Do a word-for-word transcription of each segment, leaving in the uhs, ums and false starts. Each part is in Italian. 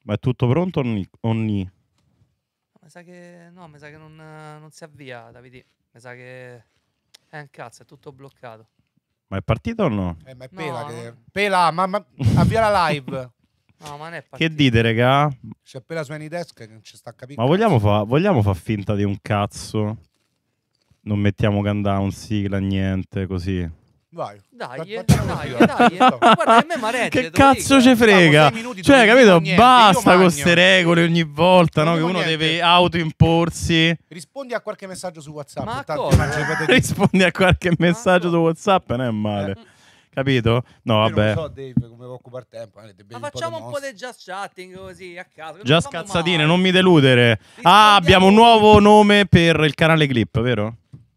Ma è tutto pronto o ni? O ni? Mi sa che no, mi sa che non, non si avvia, Davide. Mi sa che è un cazzo, è tutto bloccato. Ma è partito o no? Eh, ma è Pela No, che... non- Pela, ma, ma... avvia la live. No, ma non è partito. Che dite, regà? C'è Pela su Anydesk che non ci sta a capire. Ma vogliamo fa, vogliamo fa finta di un cazzo? Non mettiamo countdown, sigla, niente, così. Vai. Dai, Fa- dai, facciamo dai, così. dai. Guarda che me m'arrende, Che te lo cazzo dico, ce eh. frega? Stiamo sei minuti Cioè, dove non capito? dico niente, Basta io con magno. queste regole ogni volta, no? Non Che dico uno niente. deve autoimporsi. Rispondi a qualche messaggio su WhatsApp. Ma tanto cosa? mangio i patati. Rispondi a qualche messaggio cosa? su WhatsApp, non è male. Eh. Capito? No, Io vabbè. non so, Dave, come va a occupare tempo. eh, Ma facciamo un po' di just chatting così a caso. Già scazzatine, non mi deludere. Rispondiamo- Ah, abbiamo un nuovo nome per il canale Clip, vero?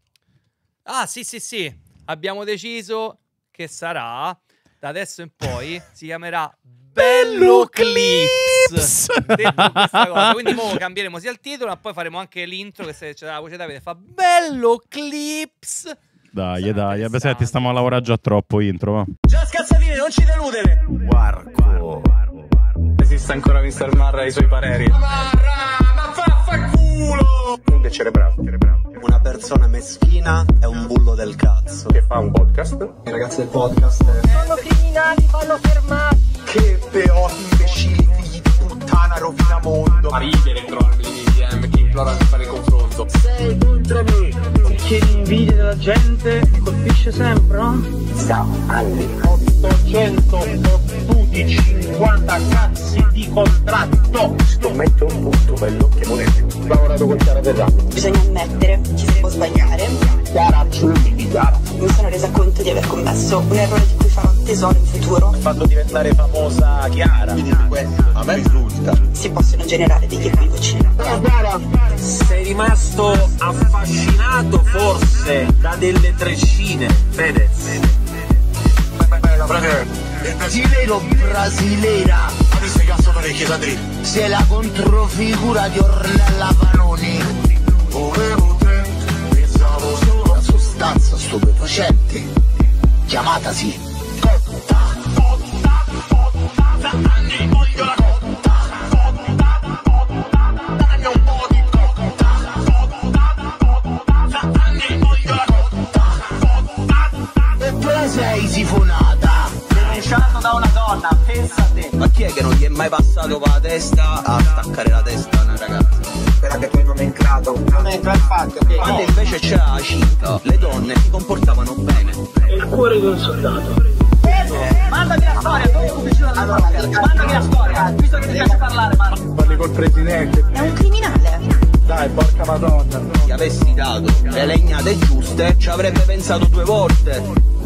Ah, sì, sì, sì. Abbiamo deciso che sarà da adesso in poi si chiamerà Bello Clips. Detto questa cosa, quindi mo cambieremo sia il titolo, ma poi faremo anche l'intro che se c'è la voce Davide fa Bello Clips. Dai, Sarà dai, vabbè, interessante. senti, stiamo a lavorare già troppo intro, va. Già scazzatine, non ci deludere! Guarco. Esiste ancora mister Marra e i suoi pareri. Marra, ma vaffanculo! Un cerebrale, cerebrale. Una persona meschina è un bullo del cazzo. Che fa un podcast. I ragazzi del podcast. Sono criminali, vanno fermati. Che peoti imbecilli, figli di puttana, rovina mondo. A ridere, trovarmi in D M che implora di fare confronto. Sei contro me. Che l'invidia della gente mi colpisce sempre, no? Siamo anni. ottocento fottuti, cinquanta cazzi di contratto. Scommetto un punto quello che volete. Ho lavorato con Chiara Ferragni. Bisogna ammettere, ci si può sbagliare. Chiara, giù, Chiara. Mi sono resa conto di aver commesso un errore di cui farò tesoro in futuro. Fatto diventare famosa Chiara. Quindi questo a me risulta. Si possono generare degli equivoci. Sei rimasto affascinato forse da delle treccine, Fedez. Bella, frate. Il brasileiro brasilera. Adesso hai cazzo parecchie da dritti. Sei la controfigura di Ornella Vanoni. Volevo te, pensavo solo Una sostanza stupefacente, chiamatasi cotta. cotta, cotta, da anni voglio la cotta, cotta, cotta, dammi un po' di cotta, cotta, cotta, da anni voglio la cotta, cotta. E tu la sei sifonata. Denunciato da una donna, pensa a te. Ma chi è che non gli è mai passato per la testa a staccare la testa a una ragazza? Spera che poi non è entrato. Non entra il fatto che Quando invece c'era la cinta, le donne si comportavano bene. il cuore di un soldato. Mandami la storia, tu sei vicino alla storia. Mandami la storia, visto che ti piace parlare, Marra. Parli col presidente. È un criminale. Dai, porca madonna. Se avessi dato le legnate giuste, ci avrebbe pensato due volte.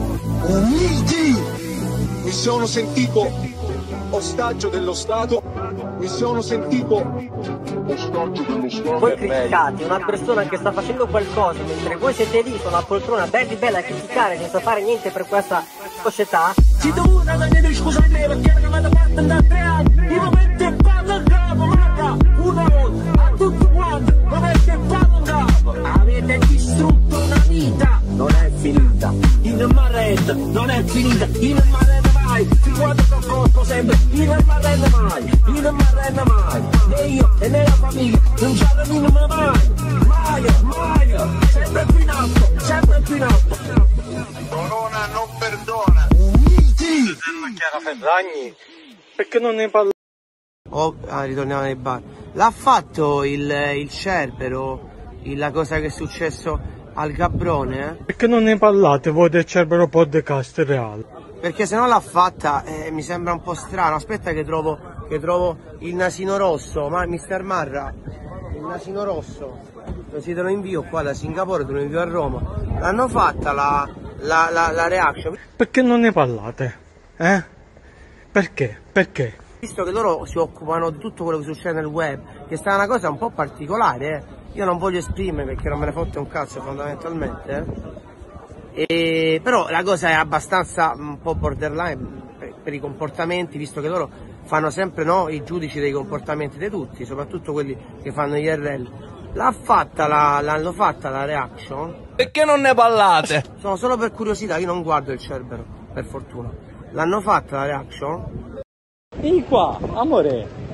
Uniti! Mi sono sentito ostaggio dello Stato, mi sono sentito ostaggio dello Stato. Voi criticate una persona che sta facendo qualcosa mentre voi siete lì sulla poltrona belli bella a criticare senza fare niente per questa società. Ti do una da chiedere scusa a me perché non vado parte da tre anni. I momenti e parlo in capo, Marra. Uno a tutti quanti, momenti e parlo in capo. Avete distrutto una vita, non è finita. In Marretta non è finita, in Marretta mai. Fin quando sto corpo sempre, in Marretta mai, in Marretta mai. Né io e né la famiglia, non ci arrendino mai. Mai, mai, sempre più in alto, sempre più in alto. Corona non perdona. Chiara Ferragni, perché non ne parla? Oh, ah, ritorniamo nei bar. L'ha fatto il, il Cerbero, il- la cosa che è successo al Gabrone? Eh? Perché non ne parlate voi del Cerbero Podcast Reale? Perché se non l'ha fatta eh, mi sembra un po' strano. Aspetta che trovo, che trovo il nasino rosso, ma mister Marra, il nasino rosso, così te lo invio qua da Singapore, te lo invio a Roma. L'hanno fatta la, la, la, la reaction. Perché non ne parlate? Eh? Perché? Perché? Visto che loro si occupano di tutto quello che succede nel web, che sta una cosa un po' particolare, eh. Io non voglio esprimere perché non me ne fotte un cazzo fondamentalmente, eh. E, però la cosa è abbastanza un po' borderline per, per i comportamenti, visto che loro fanno sempre, no, i giudici dei comportamenti di tutti, soprattutto quelli che fanno gli R L. L'ha fatta la, l'hanno fatta la reaction? Perché non ne parlate? Sono solo per curiosità, io non guardo il Cerbero, per fortuna. L'hanno fatta la reaction? Vieni qua, amore.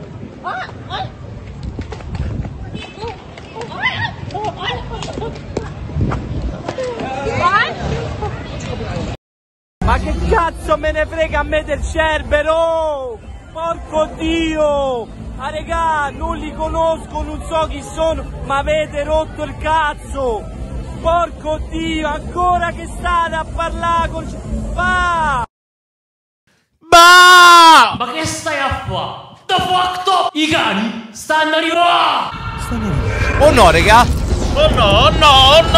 Ma che cazzo me ne frega a me del Cerbero? Porco Dio! Ah regà, non li conosco, non so chi sono, ma avete rotto il cazzo! Porco Dio, ancora che state a parlare con... Va! Bah! Ma che stai a fare? The fuck up! I cani stanno arrivando! Oh no, regà! Oh no, oh no, oh no!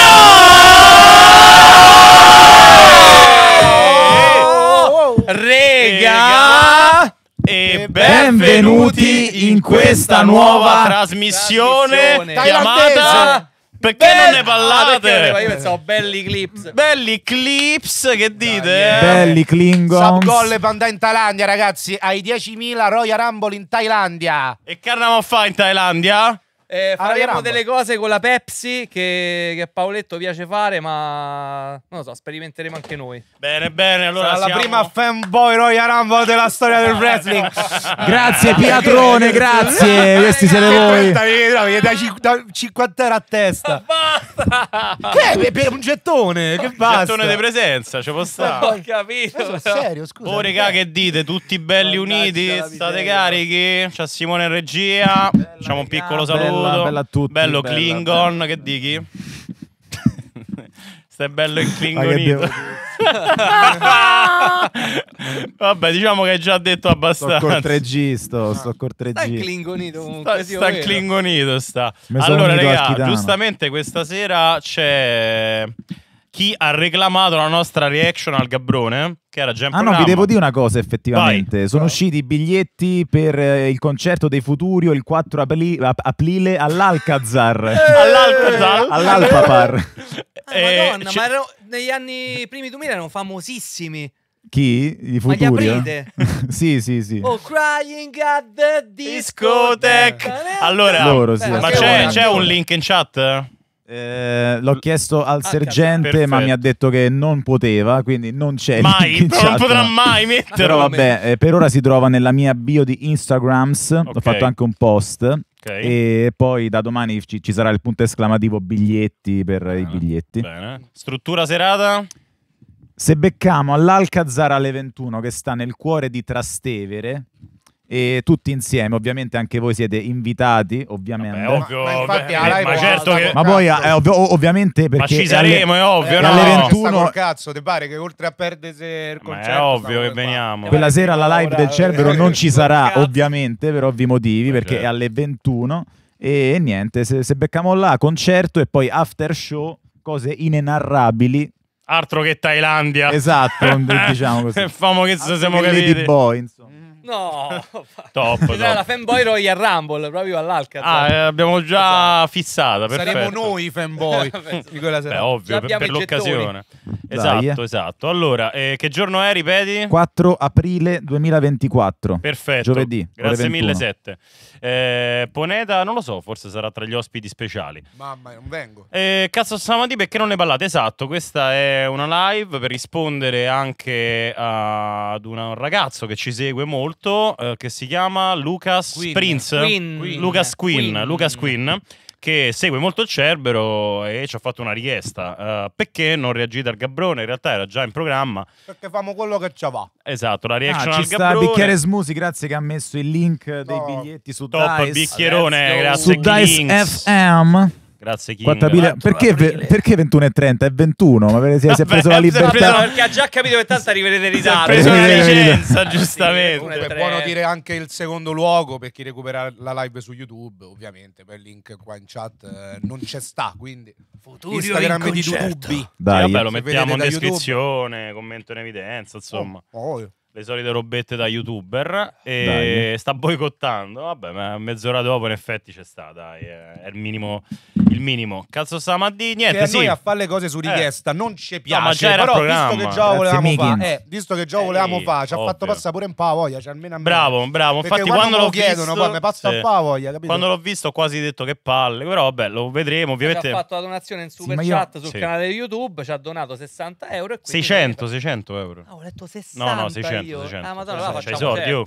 Oh no! Rega! E benvenuti in questa nuova trasmissione chiamata... Perché non ne parlate? Ah, io pensavo belli clips. Belli clips, che dite? Belli Klingons. Subgolle Panda in Thailandia, ragazzi. Ai diecimila Royal Rumble in Thailandia. E che andiamo a fare in Thailandia? Eh, Ah, faremo Rumble. delle cose con la Pepsi che, che a Paoletto piace fare, ma non lo so, sperimenteremo anche noi. Bene, bene, allora Sarà la siamo... prima fanboy Royal Rumble della storia del wrestling. Grazie Piatrone, grazie. Questi siete voi. Da cinquanta euro a testa. Basta! Che è per un gettone? Che basta? Gettone di presenza, ci può Ho stare. capito. Questo è però. serio, scusa. Oh regà, che dite? Tutti belli Mannaggia uniti? la State miseria. carichi? C'è Simone in regia. Facciamo un piccolo Bella, saluto. bella a tutti, Bello bella, Klingon, che dichi? Stai bello in Ma che klingonito. devo Vabbè, diciamo che hai già detto Sto col abbastanza. tre G, sto, sto col tre Stai G. clingonito Sta, comunque. sì, sta lo vedo. klingonito sta. Mi sono Allora unito al raga, Chitano. giustamente questa sera c'è chi ha reclamato la nostra reaction al Gabbrone, che era già in Ah no, programma. vi devo dire una cosa effettivamente. Vai. Sono usciti i biglietti per eh, il concerto dei Futurio il quattro apri- ap- aprile all'Alcazar. All'Alcazar. All'Alpapar. Ah, Eh, Madonna, c'è- ma erano, negli anni primi duemila erano famosissimi. Chi? I Ma gli Futurio? aprite? Sì, sì, sì. Oh, crying at the Discotech. discotheque. Allora, Loro, sì. Beh, ma anche c'è, ora, c'è anche un ora. link in chat? Eh, l'ho chiesto al Ah, sergente, perfetto. ma mi ha detto che non poteva, quindi non c'è. il Mai, link in però non chat, potrà no. mai metterlo. Però vabbè, eh, per ora si trova nella mia bio di Instagrams. Ho Ok. fatto anche un post. Ok. E poi da domani ci, ci sarà il punto esclamativo biglietti per i biglietti. Bene. Struttura serata? Se beccamo all'Alcazar alle ventuno, che sta nel cuore di Trastevere, e tutti insieme, ovviamente anche voi siete invitati, ovviamente. Beh, ovvio, Ma- ma infatti beh, la live ma è certo alta, che... Ma poi eh, ovvio- ov- ovviamente perché Ma ci alle- saremo, è ovvio, e no? alle Sta ventuno col cazzo, ti pare che oltre a perdersi il Ma concerto è ovvio stavo che qua. veniamo. quella sera la live del Cerbero non ci sarà, Cazzo. ovviamente, per ovvi motivi, Ma perché è certo. alle ventuno. E niente, se, se beccamo là, concerto e poi after show, cose inenarrabili. Altro che Thailandia. Esatto, diciamo così. Famo che se siamo Anche Lady capiti. Boy, insomma. No. Top, Era la top. fanboy Royal Rumble proprio Ah, all'Alcazar. eh, abbiamo già fissata, perfetto. Saremo noi i fanboy di quella Beh, sera. ovvio, Già per, abbiamo per i gettoni. l'occasione. Dai, Esatto, eh. esatto. Allora, eh, che giorno è, ripeti? quattro aprile duemilaventiquattro. Perfetto. Giovedì, ore Grazie mille, ventuno. sette. Eh, Poneta, non lo so, forse sarà tra gli ospiti speciali. Mamma, non vengo. Eh, cazzo Samadi, perché non ne parlate? Esatto, questa è una live per rispondere anche a- ad una- un ragazzo che ci segue molto, eh, che si chiama Lucas Queen. Prince. Queen. Lucas Queen, Queen. Lucas Queen, che segue molto il Cerbero e ci ha fatto una richiesta. Eh, perché non reagite al Gabbrone? In realtà era già in programma. Perché famo quello che ci va. Esatto, la Ah, reaction ci al sta Gabbrone. Bicchiere Smusi, grazie che ha messo il link dei No. biglietti su Top, Dice. bicchierone, Let's go. grazie Su Dice Kings. F M. Grazie King. quattro aprile. Perché, ve- perché ventuno e trenta? È ventuno, ma perché si è, si è Vabbè, preso la si è preso libertà. la- Perché ha già capito che tanto arriverete in Si è ritardo. preso una Eh, licenza, Sì, giustamente. Comunque è tre. buono dire anche il secondo luogo per chi recupera la live su YouTube, ovviamente, per il link qua in chat eh, non c'è sta, quindi Futurio Instagram in di concerto. YouTube. Sì, Dai, vabbè, lo Se mettiamo in vedete da descrizione, commento in evidenza, insomma. Oh, oh. Le solite robette da youtuber. E Dai. sta boicottando. Vabbè, ma mezz'ora dopo in effetti c'è sta, dai. È è il minimo. Il minimo. Cazzo Samadì, Che niente, a sì. noi a fare le cose su richiesta non ci piace, ma già era però programma. visto che già Grazie, volevamo Mickey. fare, eh, visto che già Eh, volevamo fare, ci ha ovvio. fatto passare pure un po' la voglia, cioè almeno a me. Bravo, bravo. Perché Infatti, quando me l'ho lo chiedono, visto, poi mi passa sì. un po' la voglia, capito? Quando l'ho visto ho quasi detto che palle. Però vabbè, lo vedremo. Ci ha Ovviamente. fatto la donazione in super ma io- chat sul Sì. canale YouTube, ci ha donato sessanta euro e quindi seicento, seicento euro. Ah, ho letto sessanta No, no, seicento, io. seicento. Ah, madonna, Sì, allora c'hai i facciamo soldi, oh. certo.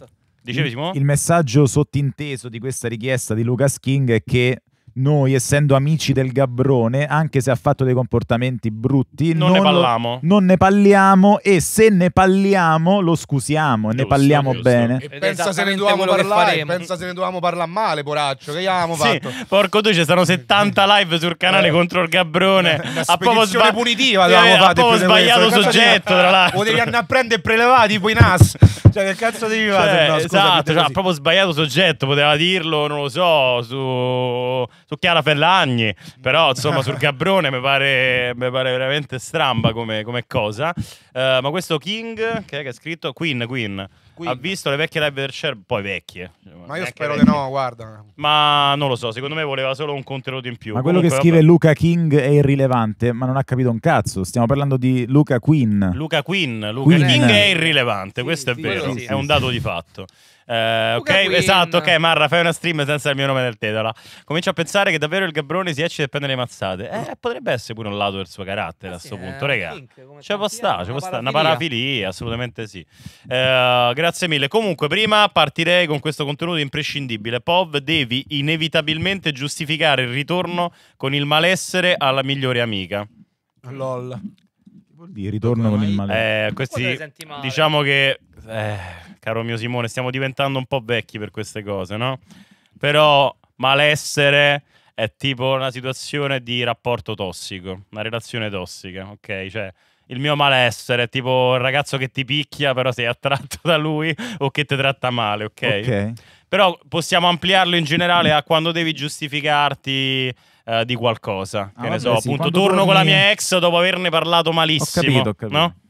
Dicevi, Simone? Il messaggio sottinteso di questa richiesta di Lucas King è che noi, essendo amici del Gabbrone, anche se ha fatto dei comportamenti brutti, Non ne parliamo. non ne parliamo, e se ne parliamo lo scusiamo, e ne Giusto, parliamo giusto. bene. E Ed è pensa se ne esattamente dovevamo quello che parlare, faremo. pensa se ne dovevamo parlare male, poraccio, che gli avevamo Sì, fatto? porco due, ci stanno settanta live sul canale Eh. contro il Gabbrone. Una Ha proprio spedizione sba- punitiva Sì, avevamo ha fatto proprio più di questo. sbagliato Che cazzo soggetto, devi- tra l'altro. O devi andare a prendere e prelevare tipo i N A S. Cioè, che cazzo devi fare? Cioè, No, scusa, esatto, dite cioè, ha così. proprio sbagliato soggetto, poteva dirlo, non lo so, su, su Chiara Ferragni, però insomma sul Gabbrone mi pare, mi pare veramente stramba come, come cosa. Eh, ma questo King, che, è che ha scritto? Queen, Queen, Queen. ha visto le vecchie live del Cher, poi vecchie. Ma io neanche spero di vecchie. no, guarda. Ma non lo so, secondo me voleva solo un contenuto in più. Ma quello Comunque, che scrive vabbè. Luca King è irrilevante, ma non ha capito un cazzo. Stiamo parlando di Luca Queen. Luca Queen, Luca Queen. King è irrilevante, Sì, questo sì, è vero, sì, è sì, un sì. dato di fatto. Eh, ok, Luca Queen. esatto, ok, Marra, fai una stream senza il mio nome nel titolo. Comincio a pensare che davvero il Gabbrone si eccita e prende le mazzate. Eh, potrebbe essere pure un lato del suo carattere a Sì, sto è punto, un raga. kink, come Ci può tanti stare, altri, ci può una stare, una parafilia. parafilia, assolutamente sì. Eh, grazie mille. Comunque, prima partirei con questo contenuto imprescindibile. Pov, devi inevitabilmente giustificare il ritorno con il malessere alla migliore amica. LOL. Che vuol dire ritorno con il male? Eh, questi, Quando ti senti male? diciamo che, eh, caro mio Simone, stiamo diventando un po' vecchi per queste cose, no? Però malessere è tipo una situazione di rapporto tossico, una relazione tossica, ok? Cioè, il mio malessere è tipo il ragazzo che ti picchia, però sei attratto da lui, o che ti tratta male, ok? Ok. Però possiamo ampliarlo in generale a quando devi giustificarti eh, di qualcosa. Che Ah, ne vabbè, so, sì, appunto, quando torno con la torni- mia ex dopo averne parlato malissimo. Ho capito, ho capito. No?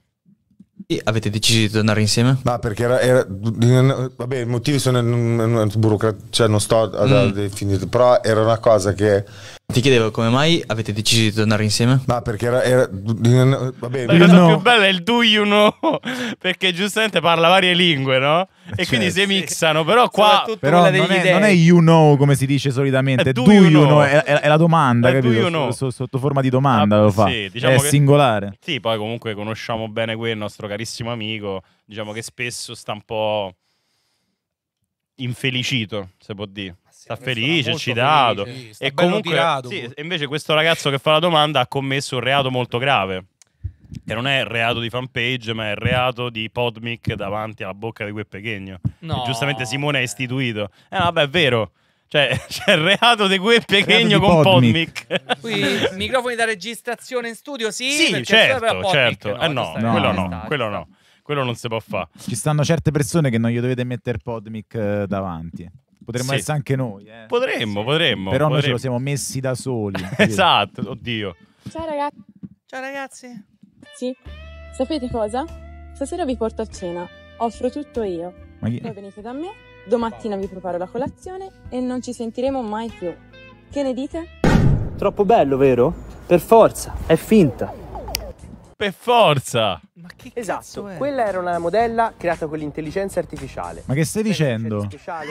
Avete deciso di tornare insieme? Ma perché era, era- vabbè, i motivi sono burocratici, cioè non sto a, a Mm. definire, però era una cosa che. Ti chiedevo come mai avete deciso di tornare insieme? Ma perché era, era vabbè, La cosa più bella è il do you know, perché giustamente parla varie lingue, no? E quindi si mixano, però qua... Però non è, non è you know come si dice solitamente, È do, do you you know, know. è, è- è la domanda, È do capito? you know. S- s- sotto forma di domanda Ah, lo fa, sì, diciamo è che- singolare. Sì, poi comunque conosciamo bene quel nostro carissimo amico, diciamo che spesso sta un po' infelicito, se può dire. Sta felice, molto eccitato. felice, sì, sta E bello comunque, tirato, sì, pure. e invece questo ragazzo che fa la domanda ha commesso un reato molto grave. Che non è il reato di fanpage, ma è il reato di Podmic davanti alla bocca di quel pechegno. No. Che giustamente Simone ha istituito. Eh, vabbè, è vero. Cioè, c'è il reato di quel pechegno di con Podmic. Podmic. Qui microfoni da registrazione in studio, sì, Sì, perché certo, però Podmic certo. no, eh no, giustamente, quello ci no, sta, ci quello sta. no. Quello non si può fare. Ci stanno certe persone che non gli dovete mettere Podmic eh, davanti. Potremmo Sì. essere anche noi, eh. Potremmo, potremmo. Però noi ce potremmo. lo siamo messi da soli. capito? Esatto, oddio. Ciao ragazzi. Ciao ragazzi. Sì. Sapete cosa? Stasera vi porto a cena. Offro tutto io. Ma chi- Poi venite da me, domattina vi preparo la colazione e non ci sentiremo mai più. Che ne dite? Troppo bello, vero? Per forza, è finta. Per forza. Ma che Esatto, cazzo è? quella era una modella creata con l'intelligenza artificiale. Ma che stai dicendo? Speciale?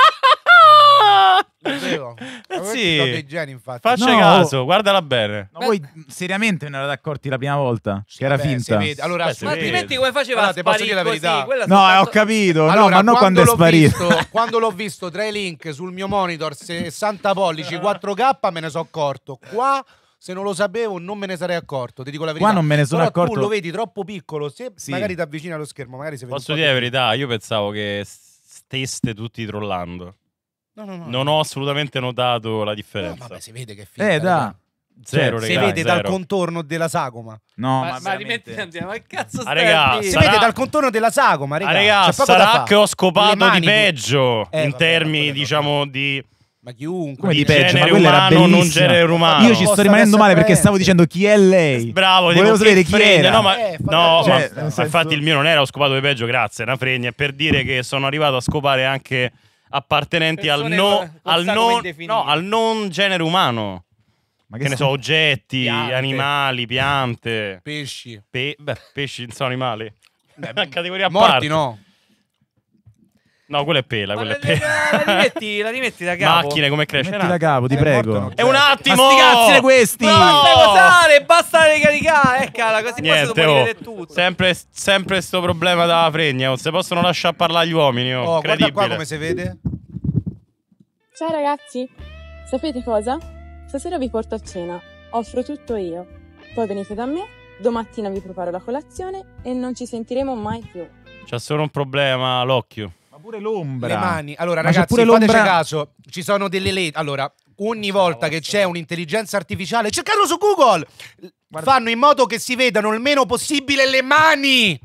Vero? Eh Avevo sì. dei geni, infatti. Faccia No. caso, guardala bene. Ma voi seriamente ve ne eravate accorti la prima volta? Che era Vabbè, finta? si vede. Allora, Beh, su- Ma si altrimenti come faceva Allora, a ti posso sparire dire la verità. così? Quella No, soltanto- ho capito. Allora, no, ma non quando è l'ho sparito. visto, quando l'ho visto tra i link sul mio monitor sessanta pollici quattro K me ne sono accorto. Qua se non lo sapevo non me ne sarei accorto, ti dico la verità. Qua non me ne sono Però accorto. tu lo vedi troppo piccolo, se Sì. magari ti avvicini allo schermo, magari se vedi Posso un po' dire la di- verità, io pensavo che steste tutti trollando. No, no, no. Non ho assolutamente notato la No, differenza. vabbè, si vede che è finta. Eh, da. Zero, Si regà, vede dal zero. contorno della sagoma. No, Ma, ma, ma rimetti veramente. andiamo, ma che cazzo Ah, stai regà, a dire? Si Sarà- vede dal contorno della sagoma, raga. Ah, regà, C'è poco da sarà fare. che ho Le scopato mani di pure. peggio Eh, in vabbè, termini, vabbè, diciamo, di, Ma chiunque. Come di di peggio? Ma genere quella era umano, non bellissima. genere umano. Io ci sto Possa rimanendo essere male perché presente. stavo dicendo chi è lei. Bravo, Volevo tipo, sapere che chi fregna. era. No, ma, Eh, no, cioè, ma- nel ma senso- infatti il mio non era ho scopato di peggio, grazie, è una fregna. È per dire che sono arrivato a scopare anche appartenenti al, Persone no, con- non al, sa come non, definire. no, al non genere umano. Ma Che ne sta- so, oggetti, Piante. animali, piante. Pesci. Pe- beh, pesci non sono animali. Beh, Una categoria a morti parte. no. No, quella è pela, Ma quella la, è pela. la, la, rimetti, la rimetti da capo. Macchine, come cresce? Metti da capo, ti prego. È un attimo! Ma sti cazzi questi! No! Basta cosare, basta ricaricare. Eccola, così qua si Niente, può oh. vedere tutto. Sempre, sempre sto problema della fregna. Oh. Se possono lasciare parlare gli uomini. Oh. Oh, guarda qua Incredibile. come si vede. Ciao ragazzi, sapete cosa? Stasera vi porto a cena, offro tutto io. Poi venite da me, domattina vi preparo la colazione e non ci sentiremo mai più. C'ha solo un problema l'occhio. Ma pure l'ombra. Le mani. Allora, Ma c'è ragazzi, pure fateci l'ombra- caso. Ci sono delle leggi. Allora, ogni volta che c'è un'intelligenza artificiale, cercatelo su Google. Fanno in modo che si vedano il meno possibile le mani.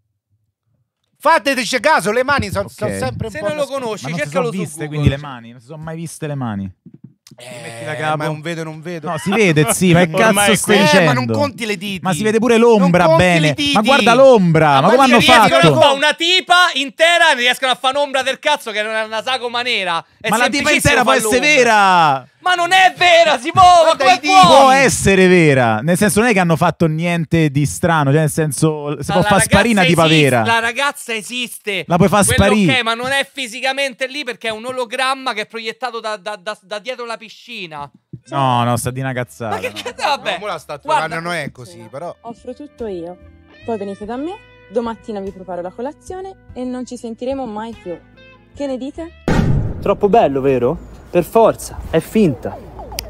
Fateci caso, le mani sono Ok. sempre un Se po' non lo nascoste. conosci, Ma non si cercalo sono su viste Google. quindi le mani? Non si sono mai viste le mani. Eh, da capo. ma non vedo, non vedo. No, si vede, sì, ma che Ormai cazzo è stai eh, dicendo? ma non conti le diti. Ma si vede pure l'ombra Non conti bene. le diti. Ma guarda l'ombra, ma come hanno Riescono a fatto? fare una tipa intera e riescono a fare un'ombra del cazzo che non è una sagoma nera. È Ma la tipa semplicissimo intera può far essere l'ombra. vera! Ma non è vera, si può, ma come Può può? essere vera. Nel senso, non è che hanno fatto niente di strano. Cioè, nel senso, si Ma può la far ragazza sparire una tipa esiste, vera. La ragazza esiste. La puoi far Quello sparire. ok, ma non è fisicamente lì perché è un ologramma che è proiettato da, da- da- da dietro la piscina. No, no, sta di una cazzata. Ma che no. cazzo, vabbè. Ma la sta Guarda. trovando, non è così, però. Offro tutto io. Poi venite da me, domattina vi preparo la colazione e non ci sentiremo mai più. Che ne dite? Troppo bello, vero? Per forza, è finta.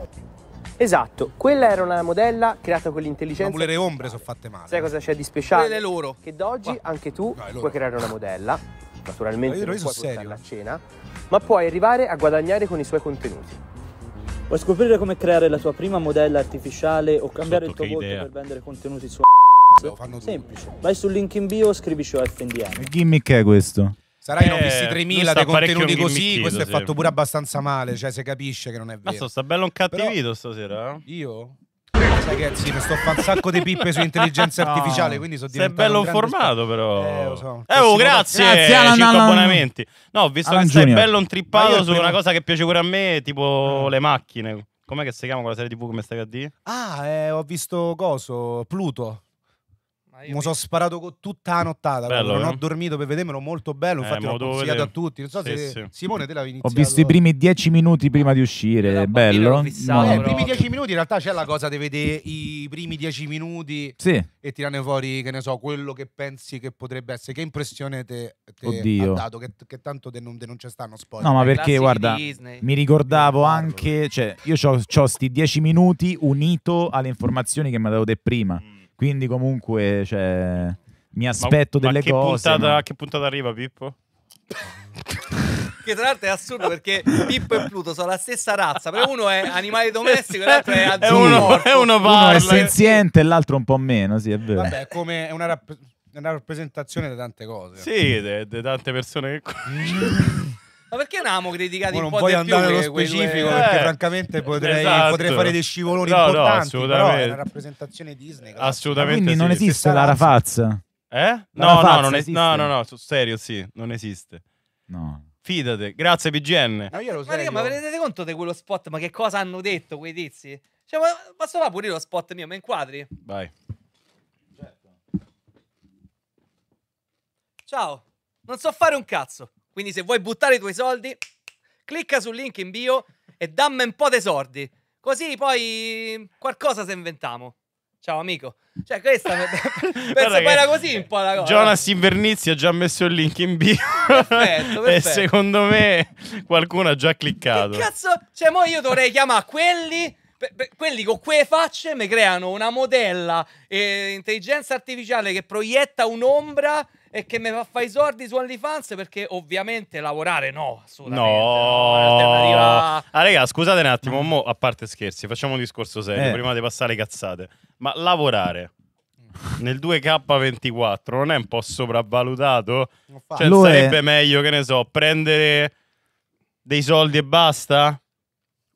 Esatto, quella era una modella creata con Ma l'intelligenza. pure le ombre sono fatte male. Sai cosa c'è di speciale? Quelle loro. Che da oggi anche tu No, è loro. puoi creare una modella. Naturalmente Ma io- non io puoi sono portarla a cena, ma puoi arrivare a guadagnare con i suoi contenuti. Vuoi scoprire come creare la tua prima modella artificiale o cambiare Sotto il tuo che volto idea. per vendere contenuti su Lo fanno tutti. Semplice. Vai sul link in bio, scrivici O F N D M. Che gimmick è questo? Sarai ne ho Eh, visti lui tremila sta dei contenuti parecchio così. ingimmichito, Questo è sì. fatto pure abbastanza male. Cioè, si capisce che non è Ma vero. sto bello incattivito stasera. eh? Io? Sai che sì, mi sto a fare un sacco di pippe su intelligenza No. artificiale, quindi sono Sei diventato bello un grande informato, esperto. però. Eh, lo so. Eh, oh, grazie. Grazie, Alan, cinque Alan. abbonamenti. No, ho visto Alan che sei Junior. bello intrippato Ma io il su primo- una cosa che piace pure a me, tipo le macchine. Com'è che si chiama quella serie tivù che mi stai a dire? Ah, eh, ho visto coso, Pluto. Ma io Mi sono sparato con tutta la nottata. Bello, proprio, non eh? ho dormito per vedermelo, molto bello. Eh, Infatti ma l'ho devo consigliato vedere. a tutti. Non so Sì, se sì. Simone te l'avevi Ho iniziato. visto i primi dieci minuti prima di Da uscire. bambino Bello. ero fissato, No. Eh, i però. primi dieci minuti in realtà c'è la cosa di vedere i primi dieci minuti Sì. e tirare fuori, che ne so, quello che pensi che potrebbe essere. Che impressione te, te Oddio. ha dato? Che, che tanto te non, te non c'è stanno spoiler. No, ma I perché classici guarda, Disney. mi ricordavo Io non parlo. anche, cioè, io c'ho, c'ho sti dieci minuti unito alle informazioni che mi avevo detto prima. Quindi comunque, cioè, mi aspetto ma, delle ma che cose. Puntata, ma- A che puntata arriva, Pippo? Che tra l'altro è assurdo perché Pippo e Pluto sono la stessa razza, però uno è animale domestico e l'altro è È uno, zoomorfo. è uno Uno parla. è senziente e l'altro un po' meno, sì, è vero. Vabbè, è come è una, rapp- una rappresentazione di tante cose. Sì, di tante persone che... Ma perché non avevamo criticato Ora un non po' voglio di più andare nello che quei specifico due- perché Eh, francamente potrei, esatto. potrei fare dei scivoloni No, no, importanti, però è assolutamente. una rappresentazione Disney. grazie. Assolutamente Quindi non sì. esiste Stessa la razza. rafazza. Eh? La No, no, rafazza non es- esiste? no, no, no, sul serio, sì, non esiste. No. Fidate, grazie P G N. Ma io lo Ma, raga, serio. ma vi rendete conto di quello spot? Ma che cosa hanno detto quei tizi? Cioè, ma posso fare pure io lo spot mio? Ma inquadri? Vai. Ciao, non so fare un cazzo. Quindi se vuoi buttare i tuoi soldi, clicca sul link in bio e dammi un po' dei soldi. Così poi qualcosa se inventiamo. Ciao amico. Cioè questa penso Guarda poi che era così un po' la cosa. Jonas Invernizzi ha già messo il link in bio. Perfetto, E perfetto. secondo me qualcuno ha già cliccato. Che cazzo? Cioè, mo io dovrei chiamare quelli. pe- pe- quelli con quelle facce mi creano una modella eh, intelligenza artificiale che proietta un'ombra e che mi fa fare i soldi su OnlyFans perché ovviamente lavorare no, assolutamente. No, L'alternativa- ah, raga, scusate un attimo, mo, a parte scherzi, facciamo un discorso serio Eh. prima di passare le cazzate. Ma lavorare nel due K ventiquattro non è un po' sopravvalutato? Cioè, Lo è. sarebbe meglio, che ne so, prendere dei soldi e basta?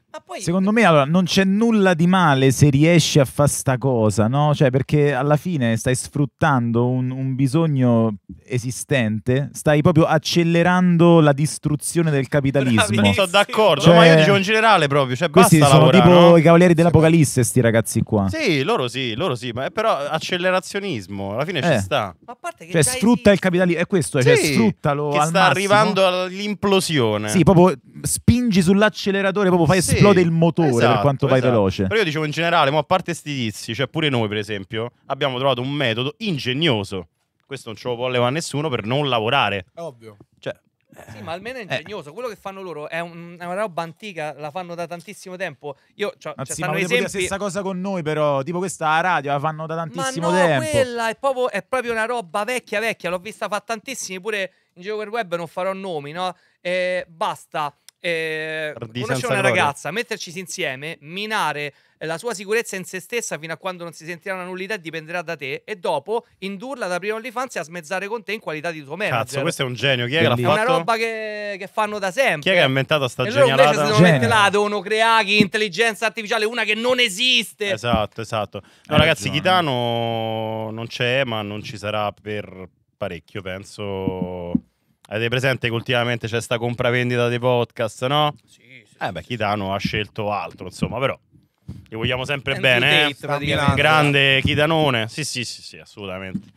Ma poi... Secondo me allora non c'è nulla di male se riesci a fare sta cosa, no? Cioè, perché alla fine stai sfruttando un, un bisogno esistente, stai proprio accelerando la distruzione del capitalismo. Sono d'accordo, Cioè, ma io dicevo in generale proprio, cioè questi basta sono lavorare, tipo no? i cavalieri dell'Apocalisse, sti ragazzi qua. Sì, loro sì, loro sì, ma è però accelerazionismo, alla fine Eh. ci sta. Ma a parte che Cioè già sfrutta il capitalismo, è questo, cioè Sì, sfruttalo che al sta massimo. arrivando all'implosione. Sì, proprio spingi sull'acceleratore, proprio fai Sì, esplode il motore per esatto, quanto vai esatto. veloce. Però io dicevo in generale, ma a parte sti tizi, cioè pure noi per esempio, abbiamo trovato un metodo ingegnoso. Questo non ce lo può levare nessuno per non lavorare. Ovvio. Cioè, Sì, ma almeno è ingegnoso. Quello che fanno loro è, un- è una roba antica, la fanno da tantissimo tempo. Io, cioè, Anzi, cioè, ma stanno volete dire la esempi... stessa cosa con noi, però, tipo questa a radio la fanno da Ma tantissimo no, tempo. quella è proprio, è proprio una roba vecchia, vecchia. L'ho vista fa tantissimi, pure in giro per web, non farò nomi, no? Eh, basta eh, Di conoscere senza una gloria. ragazza, metterci insieme, minare la sua sicurezza in se stessa fino a quando non si sentirà una nullità e dipenderà da te, e dopo indurla da prima all'infanzia a smezzare con te in qualità di tuo manager. cazzo, questo è un genio. Chi è che l'ha È una fatto? roba che, che fanno da sempre. Chi è che ha inventato sta E loro invece si genialata? devono mettere là, devono creare che intelligenza artificiale, una che non esiste. Esatto, esatto. No, Hai ragazzi, ragione. Kitano non c'è, ma non ci sarà per parecchio, penso. Avete presente che ultimamente c'è sta compravendita dei podcast, no? Sì, sì, eh beh, Kitano ha scelto altro, insomma, però gli vogliamo sempre Andrew bene, Tate, eh? praticamente. Grande Kitanone. Sì, sì, sì, sì, assolutamente.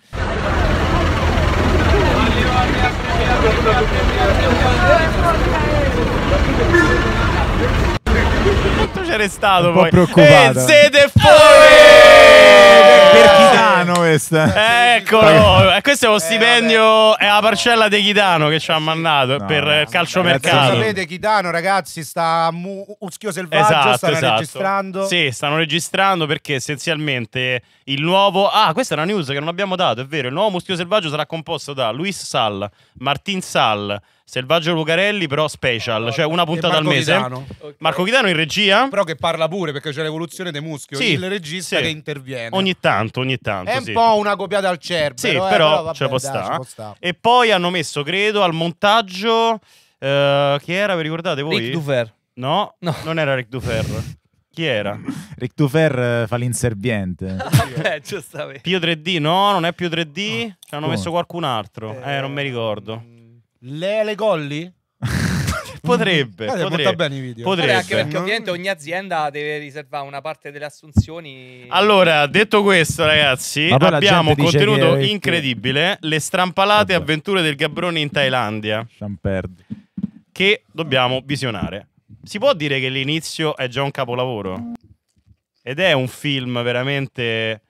Quanto c'è restato Un po' poi? preoccupato. E siete fuori! Per Kitano questa. Eccolo, e questo è lo stipendio, è la parcella di Kitano che ci ha mandato No, per no, calciomercato. Sapete, Kitano, ragazzi, sta a Mu- Muschio Selvaggio, Esatto, stanno esatto. registrando. Sì, stanno registrando perché essenzialmente il nuovo... Ah, questa è una news che non abbiamo dato, è vero. Il nuovo Muschio Selvaggio sarà composto da Luis Sal, Martin Sal, Selvaggio Lucarelli, però special, cioè una puntata al Marco mese. Kitano. Marco Kitano in regia. Però che parla pure, perché c'è l'evoluzione dei Muschio, Sì, il regista sì. che interviene. Ogni tanto, ogni tanto, È un sì. po' una copiata al Cerbero. Sì, eh, però, però vabbè, ce può dai, sta. ci può sta. E poi hanno messo, credo, al montaggio... eh, chi era, vi ricordate voi? Rick Dufer. No, No. non era Rick Dufer. Chi era? Rick Dufer eh, fa l'inserviente. Vabbè, giustamente. Pio tre D? No, non è Pio tre D. Ci hanno Come? messo qualcun altro. Eh, non mi ricordo. Lele Golli? Potrebbe. Guarda, potrebbe. porta bene i video. Vabbè, Potrebbe. anche perché ovviamente ogni azienda deve riservare una parte delle assunzioni. Allora, detto questo, ragazzi, Ma poi la abbiamo un gente dice contenuto che- incredibile: le strampalate Vabbè. avventure del Gabbrone in Thailandia, Champerdi. che dobbiamo visionare. Si può dire che l'inizio è già un capolavoro? Ed è un film veramente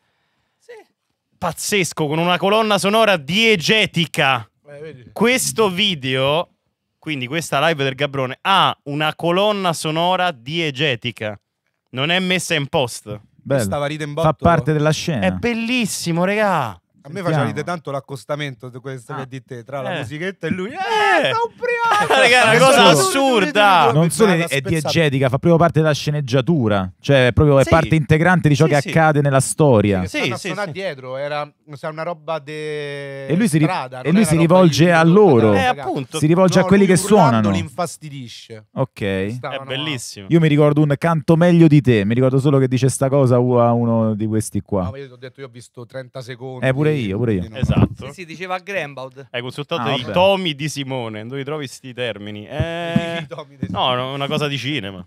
pazzesco, con una colonna sonora diegetica. Questo video, quindi questa live del Gabbrone, ha una colonna sonora diegetica. Non è messa in post. Bello. Stava ridendo in Fa botto. parte della scena. È bellissimo, regà. A me faceva ridere tanto l'accostamento di questo Ah. che di te, tra la Eh. musichetta e lui. Eh, Eh. sta ubriaco! Raga, è una Eh, cosa solo- assurda. Non solo Guarda, è spezzato. diegetica, fa proprio parte della sceneggiatura. Cioè, è proprio è Sì. parte integrante di ciò Sì, che sì. accade nella storia. Che Sì, stanno a sì, suonare sì. dietro, era sa, una roba de E lui si ri- strada, e non lui era si roba rivolge di- a di- loro. di- Eh, ragazzi. appunto. Si rivolge No, a quelli lui che urlando suonano. li infastidisce. Ok. Stavano È bellissimo. Io mi ricordo un canto meglio di te. Mi ricordo solo che dice sta cosa a uno di questi a- qua. No, ma io ti ho detto, io ho visto trenta secondi. Eh, pure io, pure io. quindi non- Esatto. Sì, sì, diceva Grambaud. Hai consultato Ah, i vabbè. tomi di Simone. Dove trovi sti termini? Eh... I tomi dei- No, no, una cosa di cinema.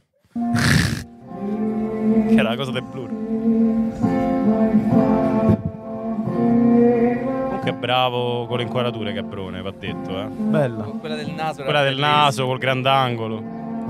Che era la cosa del blur. Comunque è bravo con le inquadrature, Gabbrone, va detto, eh. Bella. Quella del naso. era Quella del bellissima. naso col grandangolo.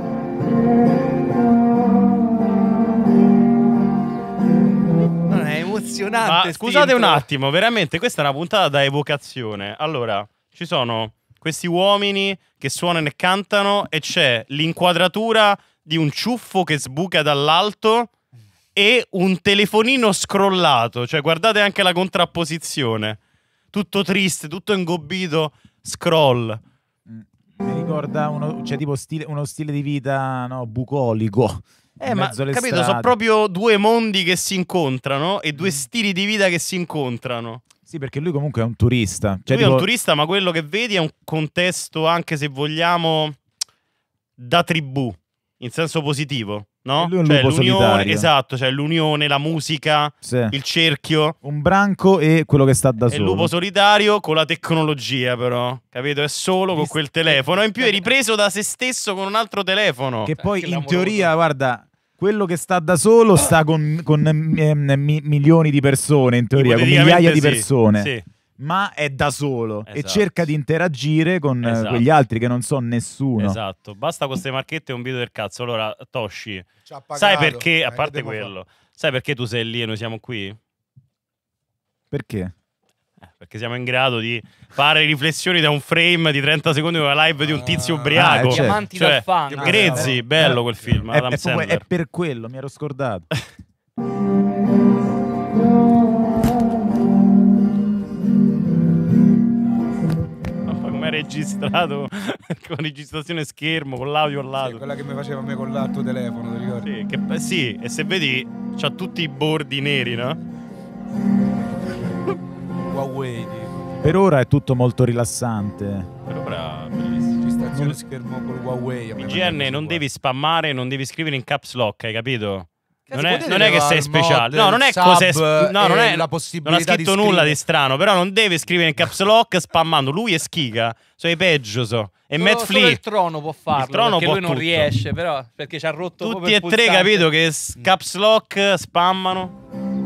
Non è emozionante. Ma sti scusate un intro. attimo, veramente, questa è una puntata da evocazione. Allora, ci sono questi uomini che suonano e cantano e c'è l'inquadratura di un ciuffo che sbuca dall'alto e un telefonino scrollato. Cioè, guardate anche la contrapposizione. Tutto triste, tutto ingobbito, scroll. Mi ricorda uno, cioè, tipo stile, uno stile di vita no, bucolico. Eh, in ma mezzo alle capito, sono strade. proprio due mondi che si incontrano e due stili di vita che si incontrano. Sì, perché lui comunque è un turista. Cioè, Lui è un tipo- turista, ma quello che vedi è un contesto, anche se vogliamo, da tribù. in senso positivo, no? E lui è un Cioè, lupo l'unione, solitario. esatto, cioè l'unione, la musica, Sì. il cerchio. Un branco e quello che sta da È il solo. lupo solitario con la tecnologia, però, capito? È solo con quel telefono. E in più è ripreso da se stesso con un altro telefono. Che poi in teoria, guarda, quello che sta da solo sta con, con ehm, mi- milioni di persone, in teoria, con migliaia di sì, persone. sì. Ma è da solo e Esatto. cerca di interagire con eh, Esatto. quegli altri che non so nessuno. Esatto, basta con queste marchette e un video del cazzo. Allora, Toshi, Ci ha pagato. sai perché, a Eh, parte che devo quello, sai perché tu sei lì e noi siamo qui? Perché? Eh, perché siamo in grado di fare riflessioni da un frame di trenta secondi con la live di un tizio ubriaco. Ah, eh, certo. Diamanti Cioè, dal fan. Grezzi, Eh, bello eh, quel film, È, Adam è proprio- Sandler. è per quello, mi ero scordato. Ma poi com'è registrato con registrazione schermo, con l'audio al lato. Sì, quella che mi faceva a me con l'altro telefono, ti ricordi? Sì, che, eh, sì, e se vedi c'ha tutti i bordi neri, no? Huawei, tipo. Per ora è tutto molto rilassante. Per ora bellissimo. Registrazione schermo col Huawei. a me Il G faceva N così non qua. devi spammare, non devi scrivere in caps lock, hai capito? Cazzo, Non è, potete non è che levare sei il speciale, mod, no, non è il cos'è. sub sp- no, non e è. la Non possibilità ha di scritto nulla scrivere. di strano, però non deve scrivere in caps lock spammando. Lui è schiga, sono i peggio so. E Solo- Matt solo Flea. il trono può farlo, Il trono perché può lui non tutto. riesce, però, perché ci ha rotto proprio Tutti il e tre, pulsante. capito, che s- caps lock spammano.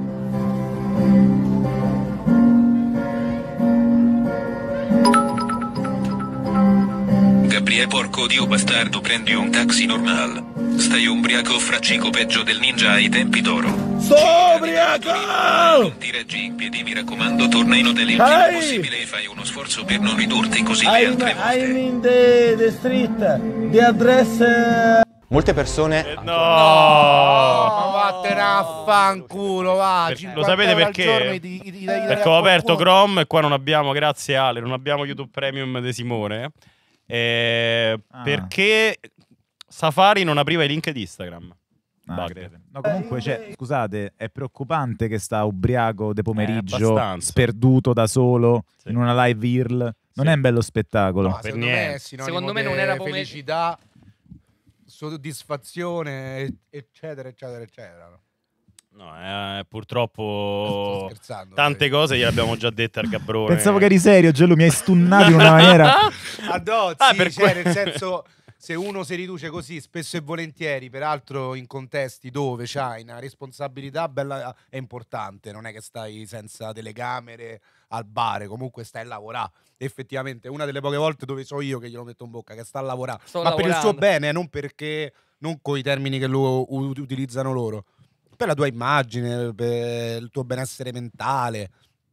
Gabriele porco dio bastardo, prendi un taxi normal. Stai ubriaco fraccico peggio del ninja ai tempi d'oro. Sto ubriaco! Non ti reggi in piedi, mi raccomando, torna in hotel il più Ehi! possibile e fai uno sforzo per non ridurti così le I'm, altre volte. I'm in the, the street, the address... uh, Molte persone... No! Ma vattene a fanculo, va. Per- cinquanta lo sapete euro al perché? giorno, ti- ti- ti- ti- dai Perché a ho aperto qualcuno. Chrome e qua non abbiamo, grazie Ale, non abbiamo YouTube Premium di Simone. Eh, Ah. Perché Safari non apriva i link di Instagram. Ah, Bug. credo. No, comunque, cioè, scusate, è preoccupante che sta ubriaco de pomeriggio, Eh, abbastanza. sperduto da solo, in una live I R L. Non è un bello spettacolo. No, secondo me è sinonimo Secondo me non di era pomeriggio. felicità, soddisfazione, eccetera, eccetera, eccetera. No, eh, purtroppo Sto scherzando, tante cose gliel'abbiamo già dette al Gabbrone. Pensavo che eri serio, Gelo, mi hai stunnato in una maniera... Ah, no, Ah, sì, per cioè, que- nel senso, se uno si riduce così spesso e volentieri, peraltro in contesti dove c'hai una responsabilità bella è importante, non è che stai senza telecamere al bar, comunque stai a lavorare. Effettivamente, è una delle poche volte dove so io che glielo metto in bocca, che sta a lavorare, Sto ma per il suo lavorando. bene, non perché non con i termini che lo u- utilizzano loro. Per la tua immagine, per il tuo benessere mentale.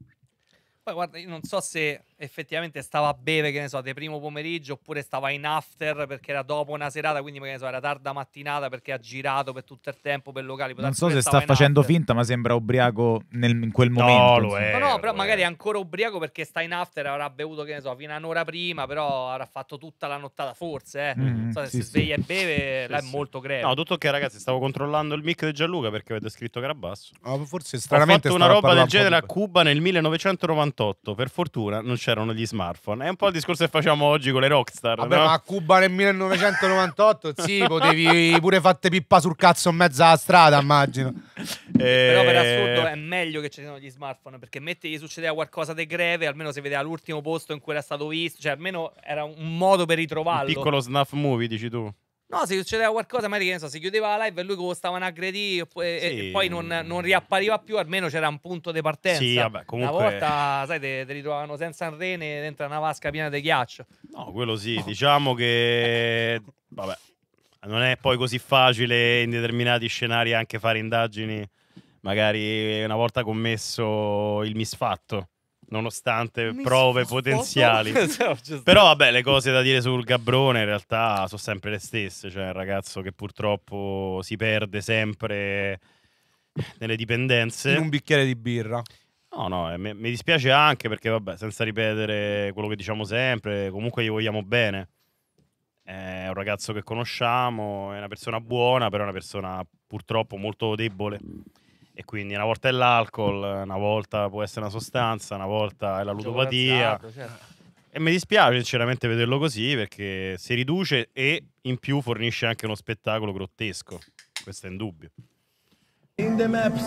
Poi guarda, io non so se effettivamente stava a bere, che ne so, di primo pomeriggio, oppure stava in after perché era dopo una serata, quindi che ne so, era tarda mattinata perché ha girato per tutto il tempo per locali. Può Non darsi so che se stava sta in facendo after. finta, ma sembra ubriaco nel- in quel No, momento. lo insomma. è. No, no, però lo magari è. è ancora ubriaco perché sta in after, avrà bevuto, che ne so, fino a un'ora prima, però avrà fatto tutta la nottata, forse, eh. Mm, non so se sì, si sveglia sì. e beve, Sì, là è sì. molto greve. No, tutto ok, ragazzi. Stavo controllando il mic di Gianluca perché avete scritto che era basso. Oh, forse Ho stranamente fatto una stava a roba del parlare un po' genere a di- Cuba nel millenovecentonovantotto. Per fortuna non c'erano gli smartphone. È un po' il discorso che facciamo oggi con le rockstar. Vabbè, no? ma a Cuba nel millenovecentonovantotto, sì, potevi pure fatte pippa sul cazzo in mezzo alla strada, immagino. Però per Eh, assurdo è meglio che ci siano gli smartphone, perché metti gli succedeva qualcosa di greve, almeno si vedeva l'ultimo posto in cui era stato visto, cioè almeno era un modo per un ritrovarlo. piccolo snuff movie, dici tu. No, se succedeva qualcosa, magari che ne so, si chiudeva la live e lui che lo stavano a aggredire e, Sì. e poi non, non riappariva più, almeno c'era un punto di partenza. Sì, vabbè, comunque- Una volta, sai, te, te ritrovavano senza rene dentro una vasca piena di ghiaccio. No, quello sì. Diciamo che... Vabbè, non è poi così facile in determinati scenari anche fare indagini, magari una volta commesso il misfatto, nonostante prove potenziali. Però vabbè, le cose da dire sul Gabbrone in realtà sono sempre le stesse. Cioè, il ragazzo che purtroppo si perde sempre nelle dipendenze. In un bicchiere di birra. No, no, eh, mi, mi dispiace anche perché, vabbè, senza ripetere quello che diciamo sempre, comunque gli vogliamo bene. È un ragazzo che conosciamo, è una persona buona, però è una persona purtroppo molto debole. E quindi una volta è l'alcol, una volta può essere una sostanza, una volta è la ludopatia. Gioco d'azzardo, certo. E mi dispiace sinceramente vederlo così, perché si riduce e in più fornisce anche uno spettacolo grottesco. Questo è indubbio. In the maps.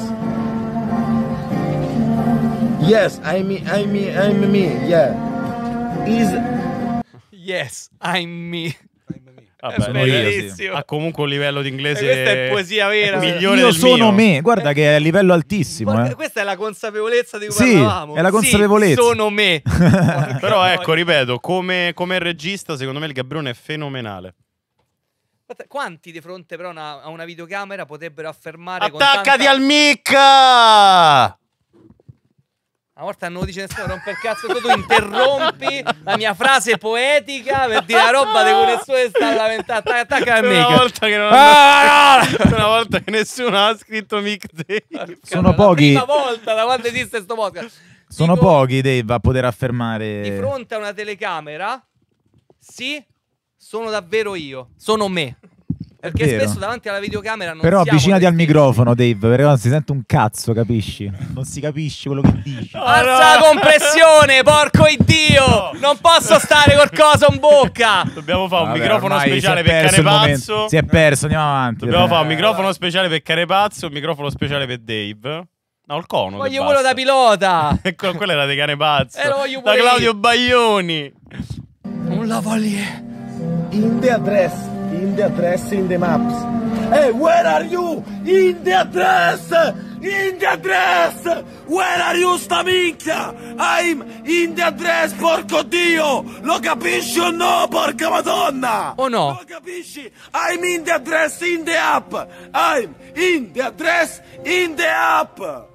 Yes, I'm me, I'm me, I'm me, yeah. Is Yes, I'm me. Vabbè, È bellissimo. Ha comunque un livello di inglese. E questa è poesia vera. Migliore Io del sono mio. me, guarda che è a livello altissimo. Guarda, Eh. questa è la consapevolezza di cui Sì, parlavamo. è la consapevolezza. Sì, sono me. Però ecco, ripeto, come, come regista, secondo me il Gabbrone è fenomenale. Guarda, quanti di fronte però una- a una videocamera potrebbero affermare Attaccati con tanta... al mic! Una volta non lo dice nessuno, rompe il cazzo, tu interrompi la mia frase poetica per dire la roba di cui nessuno si sta lamentando. Attacca al Una mic. volta che non Ah, una volta che nessuno ha scritto Mick Dave. Sono la pochi, prima volta da quando esiste sto podcast. sono Dico, pochi Dave a poter affermare. di fronte a una telecamera, sì, sono davvero io, sono me. Perché vero. spesso davanti alla videocamera non Però siamo avvicinati al noi microfono, Dave, perché non si sente un cazzo, capisci? Non si capisce quello che dici. Alza la compressione, porco iddio! Non posso stare col coso in bocca! Dobbiamo fare un Vabbè, microfono ormai speciale si è per perso il Canepazzo. momento. Si è perso, andiamo avanti. Dobbiamo Eh. fare un microfono speciale per Canepazzo, un microfono speciale per Dave. No, il cono. che Voglio quello basta. da pilota! Ecco, quello era di Canepazzo. Eh, lo voglio da pure Claudio io. Baglioni. Un lavalier. in the address, in the address, in the maps. Hey, where are you? In the address! In the address! Where are you, sta minchia? I'm in the address, porco Dio! Lo capisci o no, porca madonna? O no? Lo capisci? I'm in the address, in the app! I'm in the address, in the app!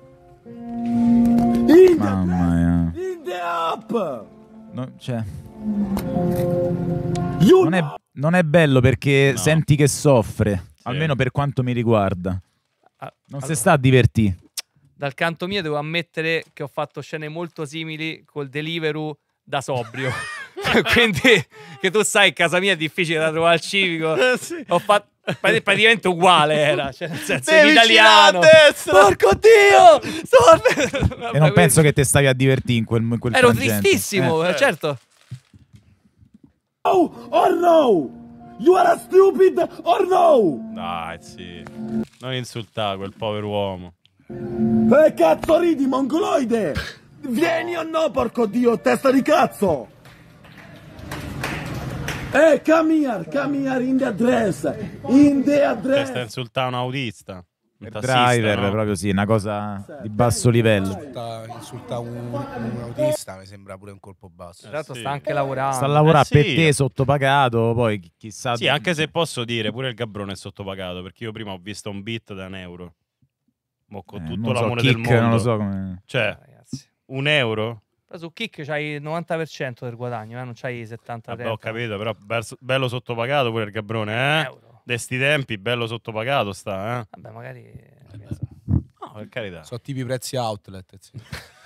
In the Mamma mia. in the app! No, cioè. Non è, non è bello perché No. senti che soffre, Sì. almeno per quanto mi riguarda. Ah, Non allora, si sta a divertire. dal canto mio devo ammettere che ho fatto scene molto simili col Deliveroo da sobrio. Quindi, che tu sai, casa mia è difficile da trovare al civico. Ho fatto prati- praticamente uguale era, cioè nel senso in Devi italiano. girare a destra! Porco Dio! Sono... E non penso che te stavi a divertire in quel, in quel Ero frangente. tristissimo, Eh. eh, certo. Oh, or no? You are stupid or no? Dai, sì. Non insultare quel povero uomo. Eh, cazzo ridi, mongoloide? Vieni o no, porco Dio, testa di cazzo? Eh, come here, come here, in the address, in the Cioè, address. sta insultando un autista. Un Per tassista, driver, no? proprio sì, una cosa di basso livello. Insulta, insulta un, un autista mi sembra pure un colpo basso. Tra l'altro sì. sta anche lavorando. Sta a lavorare Eh, sì. per te sottopagato, poi chi- chissà. Sì, anche se posso dire, pure il Gabbrone è sottopagato, perché io prima ho visto un beat da un euro. Mo con Eh, tutto non so, l'amore Kick, del mondo. non lo so come. Cioè, Ragazzi. un euro? Però su Kick c'hai il novanta per cento del guadagno, eh? Non c'hai il settanta per cento. Vabbè, ho capito, però verso- bello sottopagato pure il Gabbrone, eh? Euro. De sti tempi, bello sottopagato sta, eh? Vabbè, magari... No, per carità. Sono tipi prezzi outlet. Sì.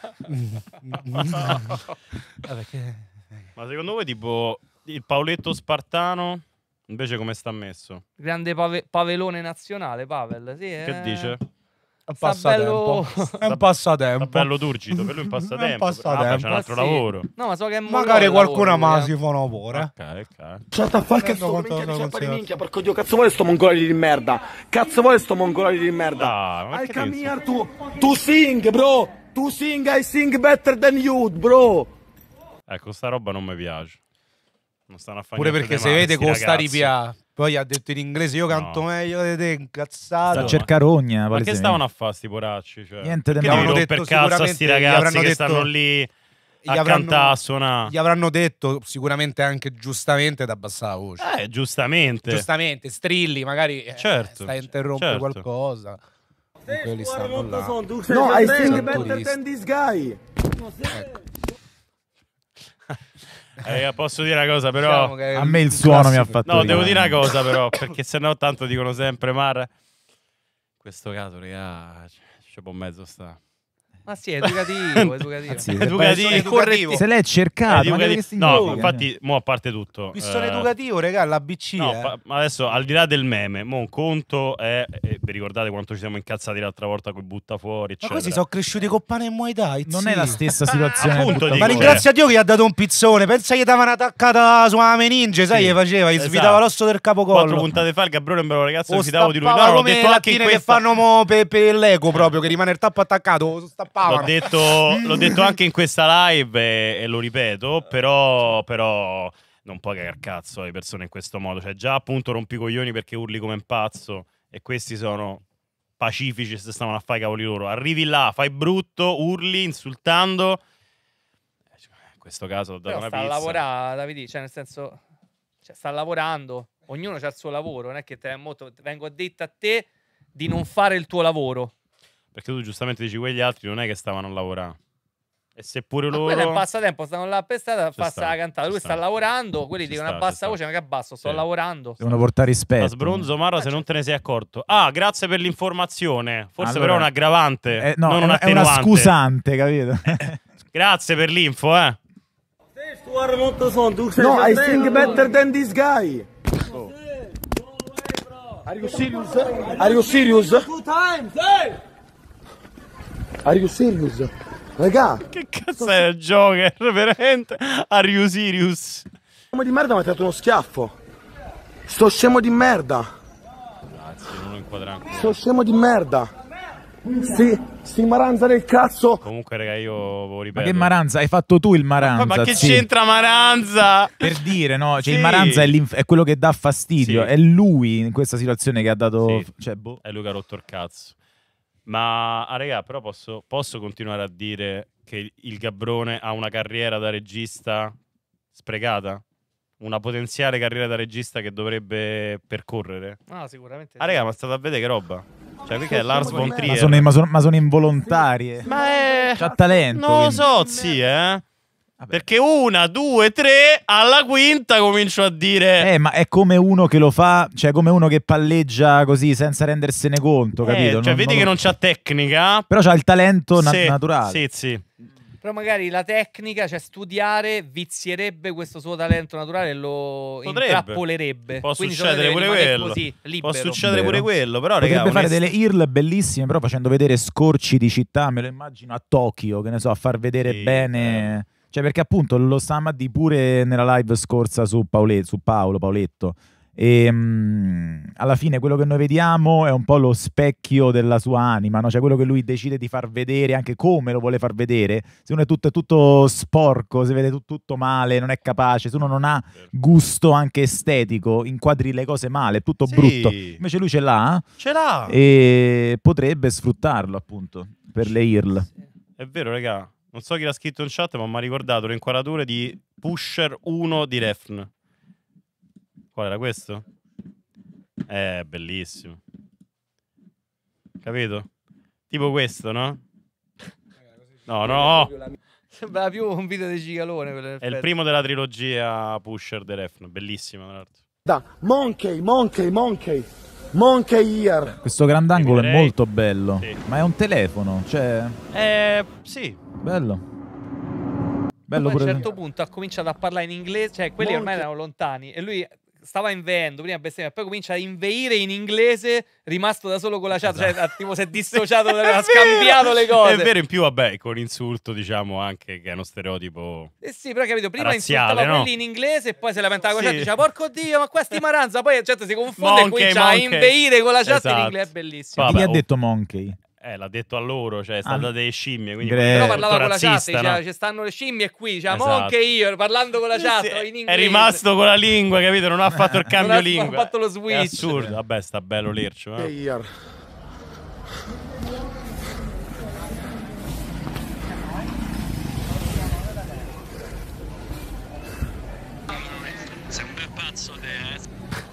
Vabbè, che- Ma secondo voi, tipo, il Paoletto Spartano, invece come sta messo? Grande pave- pavelone nazionale, Pavel, sì. Che eh. dice? È un Sta passatempo. bello- È un passatempo. Sta bello turgito, per lui è un passatempo. È un passatempo. Ah, c'è un altro Ah, sì. lavoro. No, ma so che è Magari mollo qualcuno il lavoro, ma eh. si fanno pure. Ok, ok. Shut the fuck, che Prendo sto conto minchia della di zappa di considerazione. minchia, porco Dio, cazzo vuole sto mongolare di merda? Cazzo vuole sto mongolare di merda? Dai, ma I perché come ti here to, to sing, bro. To sing, I sing better than you, bro. Ecco, sta roba non mi piace. Non stanno a fare Pure niente perché di se male, vede sti con sta ragazzi. ripia. Poi ha detto in inglese io canto No. meglio di te, Sta incazzato. a cercare rogna. Ma che palesemente. stavano a fare sti poracci? Cioè? Niente di Perché male. devi Avranno rompere detto cazzo a sti sicuramente- gli ragazzi avranno che detto- stanno lì Gli a avranno- cantare, a suonare? Gli avranno detto sicuramente anche giustamente da abbassare la voce. Eh, giustamente. Giustamente, strilli, magari eh, Certo, stai a interrompere certo. qualcosa. E quelli stanno là. No, I sing Sono better turisti. than this guy. Ecco. Eh, posso dire una cosa, Diciamo però. che è A me il un suono mi ha classico. fatto No, devo ridere. dire una cosa, però, perché sennò tanto dicono sempre Mar. In questo caso, raga, c- ci può mezzo sta. Ma sì, è educativo, educativo. Sì, Educativo. se- Educativo. Se l'è cercato, Educativo. ma che No, significa? infatti, mo a parte tutto. Pistone eh, educativo, regà, l'A B C. No, eh. pa- ma adesso al di là del meme, mo un conto è, e vi ricordate quanto ci siamo incazzati l'altra volta con i butta fuori, Ma eccetera. questi sono cresciuti con pane e Muay Thai. Non zii. è la stessa situazione. appunto, tutta dico, Ma fuori. ringrazia Dio che gli ha dato un pizzone. Pensa che davano attaccata sulla meninge, sai, Sì, che faceva, gli esatto. svidava l'osso del Quattro capocollo. puntate fa il Gabriele Mbero ragazzo O mi fidavo di lui. No, stappava l'ho come detto le anche in lattine questa che fanno mo per pe l'eco proprio, che rimane il tappo attaccato, lo stappavano. L'ho detto, l'ho detto anche in questa live e, e lo ripeto, però, però non puoi cagar cazzo alle persone in questo modo. Cioè, già appunto rompi i coglioni perché urli come un pazzo e questi sono pacifici se stavano a fare i cavoli loro. Arrivi là, fai brutto, urli, insultando. In questo caso ho dato Però una sta a pizza. lavorare, Davide, cioè nel senso, cioè, sta lavorando, ognuno ha il suo lavoro, non è che te, molto, vengo a detto a te di non fare il tuo lavoro. Perché tu giustamente dici quegli altri non è che stavano a lavorare. E seppure Ma loro... quello è un passatempo, stanno là per strada a Ci farsi sta, la cantata. ci Lui sta. sta lavorando, quelli Ci dicono sta, a ci bassa sta. voce, ma che abbasso, sto Sì. lavorando. Devono portare La rispetto. sbronzo Mara se non te ne sei accorto. Ah, grazie per l'informazione. Forse Allora- però è un aggravante, Eh, no, non è, un è una attenuante. scusante, capito? Grazie per l'info, eh. No, I sing better than this guy. Are you serious? Are you serious? Are you serious? Raga, Che cazzo è il Joker? Veramente? Are you serious? scemo di merda mi ha tirato uno schiaffo. Sto scemo di merda. Grazie, non lo inquadra ancora. Sto scemo di merda. Sti, sti maranza del cazzo. Comunque, raga, io Ma ripeto. che Maranza? Hai fatto tu il Maranza. Ma che sì. c'entra Maranza? Per dire, no? Cioè, Sì. il Maranza è, l'inf- è quello che dà fastidio. Sì. È lui in questa situazione che ha dato. Sì. Cioè, boh. È lui che ha rotto il cazzo. Ma, ah, raga, però posso, posso continuare a dire che il Gabbrone ha una carriera da regista sprecata? Una potenziale carriera da regista che dovrebbe percorrere? No, sicuramente. Ah, raga, ma state a vedere che roba? Cioè, perché è Lars von Ma Trier? sono, ma sono- ma sono involontarie. Ma è... C'ha talento. Non lo quindi. so, sì, eh. Perché una, due, tre, alla quinta comincio a dire... Eh, ma è come uno che lo fa, cioè come uno che palleggia così senza rendersene conto, Eh, capito? cioè, Non- vedi non che lo- non c'ha tecnica. Però c'ha il talento na- Sì, naturale. Sì, sì. Però magari la tecnica, cioè studiare, vizierebbe questo suo talento naturale e lo Potrebbe. intrappolerebbe. Può Quindi succedere secondo me pure rimane quello. Così, libero. Può succedere Vero. pure quello, però, Potrebbe raga, fare onest- delle I R L bellissime, però facendo vedere scorci di città, me lo immagino a Tokyo, che ne so, a far vedere Sì, bene. Cioè, perché appunto lo stavamo a dire pure nella live scorsa su, Paolet- su Paolo, Paoletto. E mm, alla fine quello che noi vediamo è un po' lo specchio della sua anima, no? Cioè quello che lui decide di far vedere, anche come lo vuole far vedere. Se uno è tutto, è tutto sporco, si vede tut- tutto male, non è capace, se uno non ha gusto anche estetico, inquadri le cose male, è tutto Sì. brutto. Invece lui ce l'ha Ce l'ha. e potrebbe sfruttarlo appunto per le I R L. È vero, raga. Non so chi l'ha scritto in chat, ma mi ha ricordato le inquadrature di Pusher uno di Refn. Qual era questo? Eh, bellissimo. Capito? Tipo questo, no? No, no. Sembra più un video di Cicalone. quello in È il effetti. primo della trilogia Pusher di Refn. Bellissimo, tra l'altro. Da Monkey, Monkey, Monkey. Monkey here. Questo grandangolo è Direi- molto bello, Sì. ma è un telefono, cioè Eh, sì. bello. Bello Poi a un pure certo punto ha cominciato a parlare in inglese, cioè quelli ormai erano lontani e lui stava inveendo prima bestemmia, poi comincia a inveire in inglese, rimasto da solo con la chat, cioè ha- tipo si è dissociato, ha scambiato le cose. È vero, in più, vabbè, con l'insulto, diciamo, anche che è uno stereotipo... Eh sì, però capito, prima razziale, insultava no? quelli in inglese e poi si lamentava con la Sì. chat, diceva porco Dio, ma questi maranza, poi certo si confonde Monkey, e comincia monkey. a inveire con la chat in Esatto. inglese, è bellissimo. Chi gli Vabbè, ha oh. detto Monkey? Eh, l'ha detto a loro, cioè è stata Ah. delle scimmie, quindi... Gre- Però Eh, parlava con la chat, razzista, diceva no? ci stanno le scimmie qui, diceva Esatto. Monkey io, parlando con la chat Sì, in inglese. è rimasto con la lingua, capito? Non ha fatto il cambio Non ha lingua. fatto lo È switch. assurdo. Vabbè, sta bello Lercio, eh. Monkey here. Sei un bel pazzo te, eh.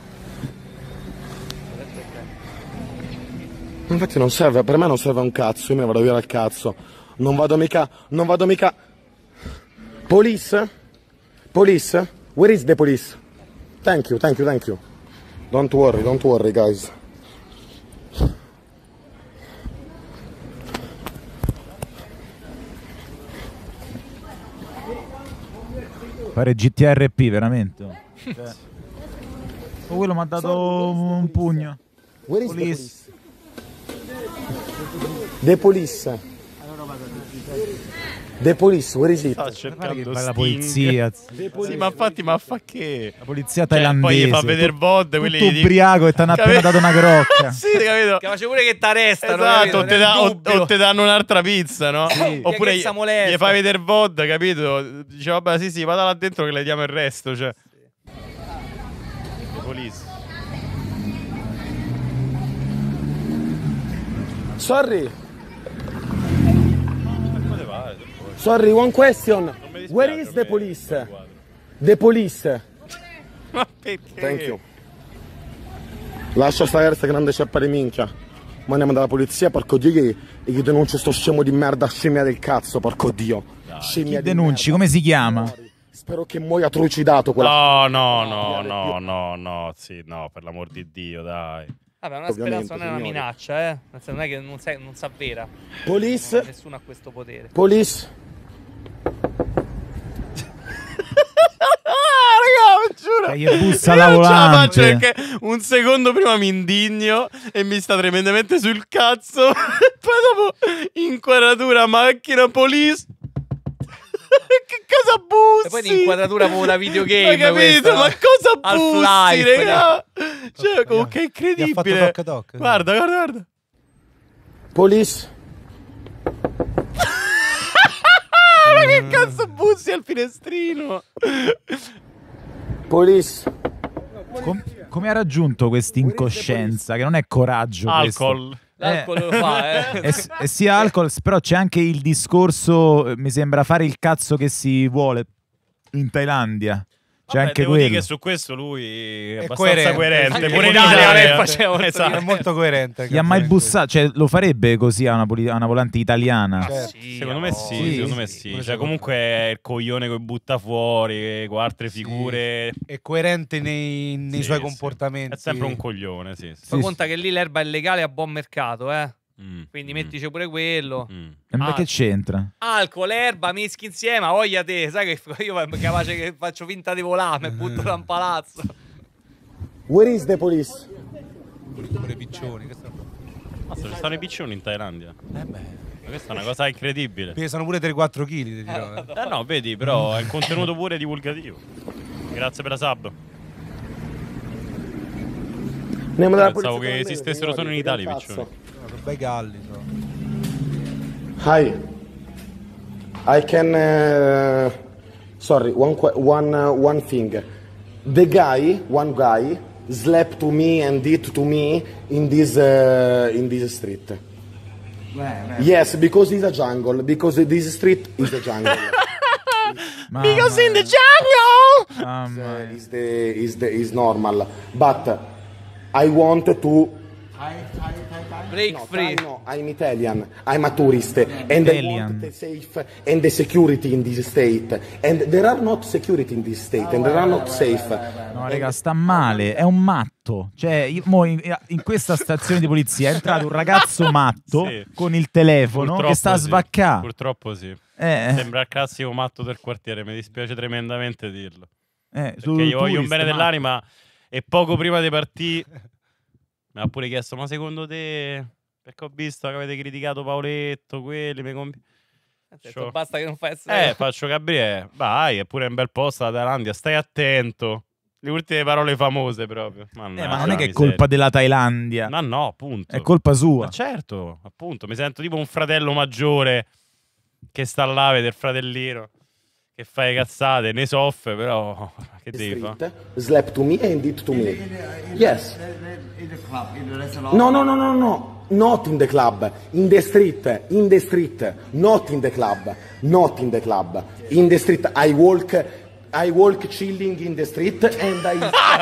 Infatti non serve, per me non serve un cazzo, io me ne vado via dal cazzo. Non vado mica, non vado mica... Police? Police? Where is the police? Thank you, thank you, thank you. Don't worry, don't worry guys. Fare G T R P, veramente. Cioè. Oh, quello mi ha dato un pugno. Where is Police. the police? The police. The police, where is it? Sta cercando la Sting. polizia. Sì, ma infatti, ma fa che? La polizia Cioè, thailandese. poi gli fa vedere V O D, quelli tutto gli dic- ubriaco e ti hanno appena dato una crocca. Sì, capito? Che face pure che t'arrestano. Esatto, o capito? te, da- Nel o- dubbio. o te danno un'altra pizza, no? Sì. Oppure Che gli, sta molesta. gli fai vedere V O D, capito? Dice, vabbè, sì, sì, vada là dentro che le diamo il resto, cioè. Le police. Sorry. Sorry, one question. Where is the police? The police. Ma perché? Thank you. Lascia stare questa grande ceppa di minchia. Ma andiamo dalla polizia, porco dio, che e gli denuncio sto scemo di merda, scimmia del cazzo, porco dio. Scimmia Chi di denunci? Come si chiama? Spero che muoia trucidato quella. No, no, no, no, no, no, sì, no, per l'amor di Dio, dai. Vabbè, una Ovviamente, speranza non è una signori. minaccia, eh. Nel senso, non è che non, sai, non sa vera. Police. Nessuno ha questo potere. Police. Ah, raga, giuro. Che gli bussa Io la non ce la volante. faccio perché un secondo prima mi indigno e mi sta tremendamente sul cazzo. E poi dopo inquadratura macchina police. Che cosa bussi? E poi di inquadratura proprio da videogame. Hai capito? questa. Ma cosa bussi, Half-Life, raga? Cioè, comunque è Gli ha fatto incredibile. toc toc. Guarda, guarda, guarda. Police. Ma che cazzo bussi al finestrino? Police. Com- come ha raggiunto questa incoscienza? Che non è coraggio. Alcol. questo. L'alcol lo fa, eh. E, s- e sia alcol, però c'è anche il discorso, eh, mi sembra, fare il cazzo che si vuole in Thailandia. C'è Vabbè, anche devo quello. dire che su questo lui è, È abbastanza coerente. coerente. Anche Pure in in Italia Italia lei faceva esatto. È molto coerente. Gli ha mai bussato? Cioè, lo farebbe così a una, poli- a una volante italiana? Certo. Sì, Secondo me no. sì, Sì. secondo me sì. Pure Cioè, secondo comunque è il coglione che butta fuori, con altre figure. È coerente nei, nei Sì, suoi sì. comportamenti. È sempre un coglione, sì. sì. Poi Sì, conta che lì l'erba è legale a buon mercato, eh. Mm, Quindi mm, mettici pure quello. mm. E ma Ah. che c'entra? Alcol, erba, mischi insieme, a voglia te. Sai che io capace che faccio finta di volare, mi butto da un palazzo. Where is the police? Pure i piccioni. Questo... Mazza, ci stanno i piccioni in Thailandia. Eh beh, Ma questa è una cosa incredibile. pesano pure tre quattro chili, ti dirò. eh. Eh no, vedi, però è un contenuto pure divulgativo. Grazie per la sub. Andiamo dalla Pensavo polizia che con me, esistessero solo in signori, Italia i che piccioni. No, sono bei galli. So. Hi. I can. Uh, sorry, one que- one uh, one thing. The guy, one guy, slapped to me and did to me in this uh, in this street. Yes, because it's a jungle. Because this street is a jungle. Because in the jungle! Mamma Uh, mia. is the is the is normal. But I want to. Break No, free. Thai, no, I'm Italian. I'm a tourist, and I Italian. want the safe and the security in this state. And there are not security in this state, and there are not safe. No, raga, sta male, è un matto. Cioè, io- mo in, in questa stazione di polizia è entrato un ragazzo matto Sì. con il telefono Purtroppo che sta a sì. svaccare. Purtroppo sì. Eh, Sembra il classico matto del quartiere, mi dispiace tremendamente dirlo. eh, Perché sul gli voglio un tourist, bene matto. dell'anima e poco prima di partire mi ha pure chiesto, ma secondo te, perché ho visto che avete criticato Paoletto, quelli, mi conv- Ha detto, basta che non fai essere... Eh, faccio Gabriele, vai, è pure un bel posto la Thailandia, stai attento. Le ultime parole famose proprio. Eh, ma non è che è colpa della Thailandia. No, no, appunto. È colpa sua. Ma certo, appunto, mi sento tipo un fratello maggiore che sta là, vede il fratellino che fa le cazzate, ne soffre, però che devi fare? Slap to me and did to me. Yes. No, no, no, no, no. Not in the club. In the street. In the street. Not in the club. Not in the club. In the street. I walk. I walk chilling in the street and I.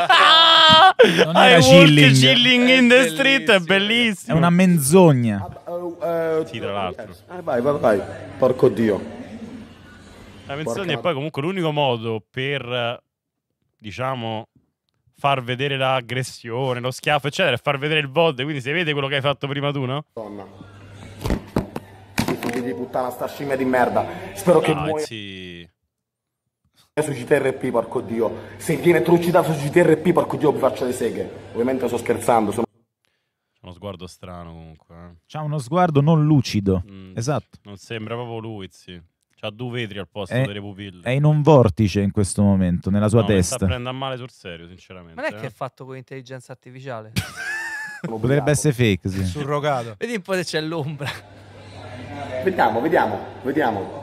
Non era I walk chilling. chilling in the street, è bellissimo. È una menzogna. Sì, tra l'altro. Eh, vai, vai, vai. Porco Dio. La menzogna è poi comunque l'unico modo per, diciamo, far vedere l'aggressione, lo schiaffo, eccetera, è far vedere il V O D, quindi se vede quello che hai fatto prima tu, no? Donna. Figli di puttana, sta scimmia di merda. Spero che Dai, muoia. sì. su G T R P, porco Dio. Se viene trucidato su G T R P, porco Dio, vi faccio le seghe. Ovviamente sto scherzando, sono... Uno sguardo strano comunque. Eh. C'ha uno sguardo non lucido. Mm, Esatto. Non sembra proprio lui, sì. C'ha due vetri al posto È, delle pupille. è in un vortice in questo momento, nella sua no, mi testa. sta prendendo a male sul serio, sinceramente. Ma non è eh. che è fatto con intelligenza artificiale? Potrebbe essere fake, sì. Surrogato. Vedi un po' se c'è l'ombra. Vediamo, vediamo, vediamo.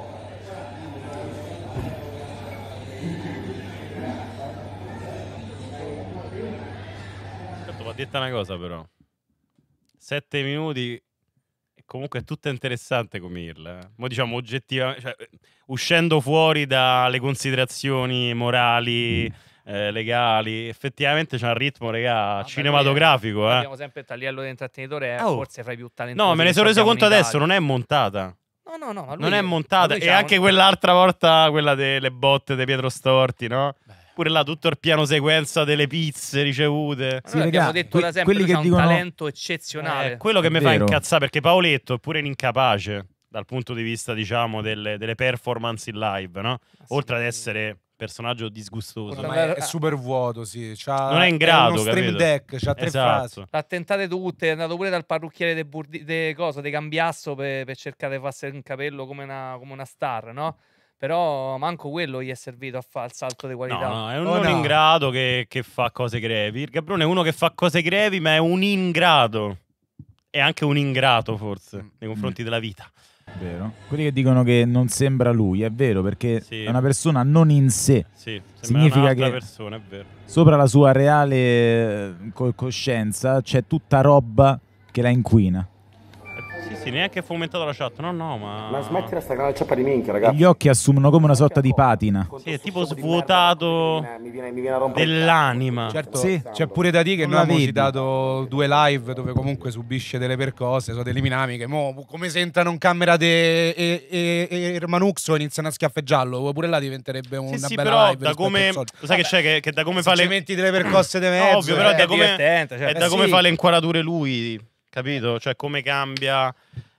Certo, va detta una cosa però. Sette minuti e comunque è tutta interessante come irla. Eh. Mo diciamo oggettivamente, cioè, uscendo fuori dalle considerazioni morali, eh, legali, effettivamente c'è un ritmo, regà, cinematografico. Eh. Abbiamo sempre il tagliello dell'intrattenitore, è Oh. forse fra i più talentosi. No, me ne che sono reso abbiamo in conto adesso, Italia. non è montata. No, no, no. ma lui- Non è ma montata. lui E c'ha anche un- quell'altra volta, quella delle botte di Pietro Storti, no? Pure là tutto il piano sequenza delle pizze ricevute. Ma noi abbiamo detto da sempre, quelli lui che c'ha un dicono- talento eccezionale. Eh, quello che È mi fa vero. incazzare, perché Paoletto è pure un incapace dal punto di vista, diciamo, delle, delle performance in live, no? Oltre ad essere personaggio disgustoso. Ma è, è super vuoto, sì. C'ha, Non è in grado, uno stream capito? deck, c'ha tre Esatto. frasi. L'ha tentate tutte, è andato pure dal parrucchiere de, Burdi- de cosa, de Cambiasso per, per cercare di farsi un capello come una, come una star, no? Però manco quello gli è servito a fare il salto di No, qualità. no, è un Oh, non no. in grado che, che fa cose grevi. Il Gabrone è uno che fa cose grevi, ma è un ingrato. È anche un ingrato, forse, nei confronti della vita. Vero. Quelli che dicono che non sembra lui, è vero, perché Sì. è una persona non in sé. Sì, sembra Significa un'altra che persona, è vero. sopra la sua reale eh, co- coscienza c'è tutta roba che la inquina. Sì, sì, neanche è fomentato la chat. No, no, ma... Ma smettila sta grande ciappa di minchia, E ragazzi. gli occhi assumono come una sorta di patina. Sì, è tipo svuotato Mi viene, mi viene a rompere il dell'anima. Certo, Sì. c'è pure da dire che Non noi la abbiamo vedi. citato due live dove comunque subisce delle percosse, sono delle dinamiche. Mo, come se entrano in camera de e, e, e Hermanuxo e iniziano a schiaffeggiarlo, pure là diventerebbe una Sì, sì, bella però live da rispetto come... al solito. Lo sai che c'è? Che, che da come fa Se le... ci metti delle percosse di No, mezzo, ovvio, però eh, da è come, divertente, cioè. è da Eh, come sì. fa le inquadrature lui, capito? Cioè come cambia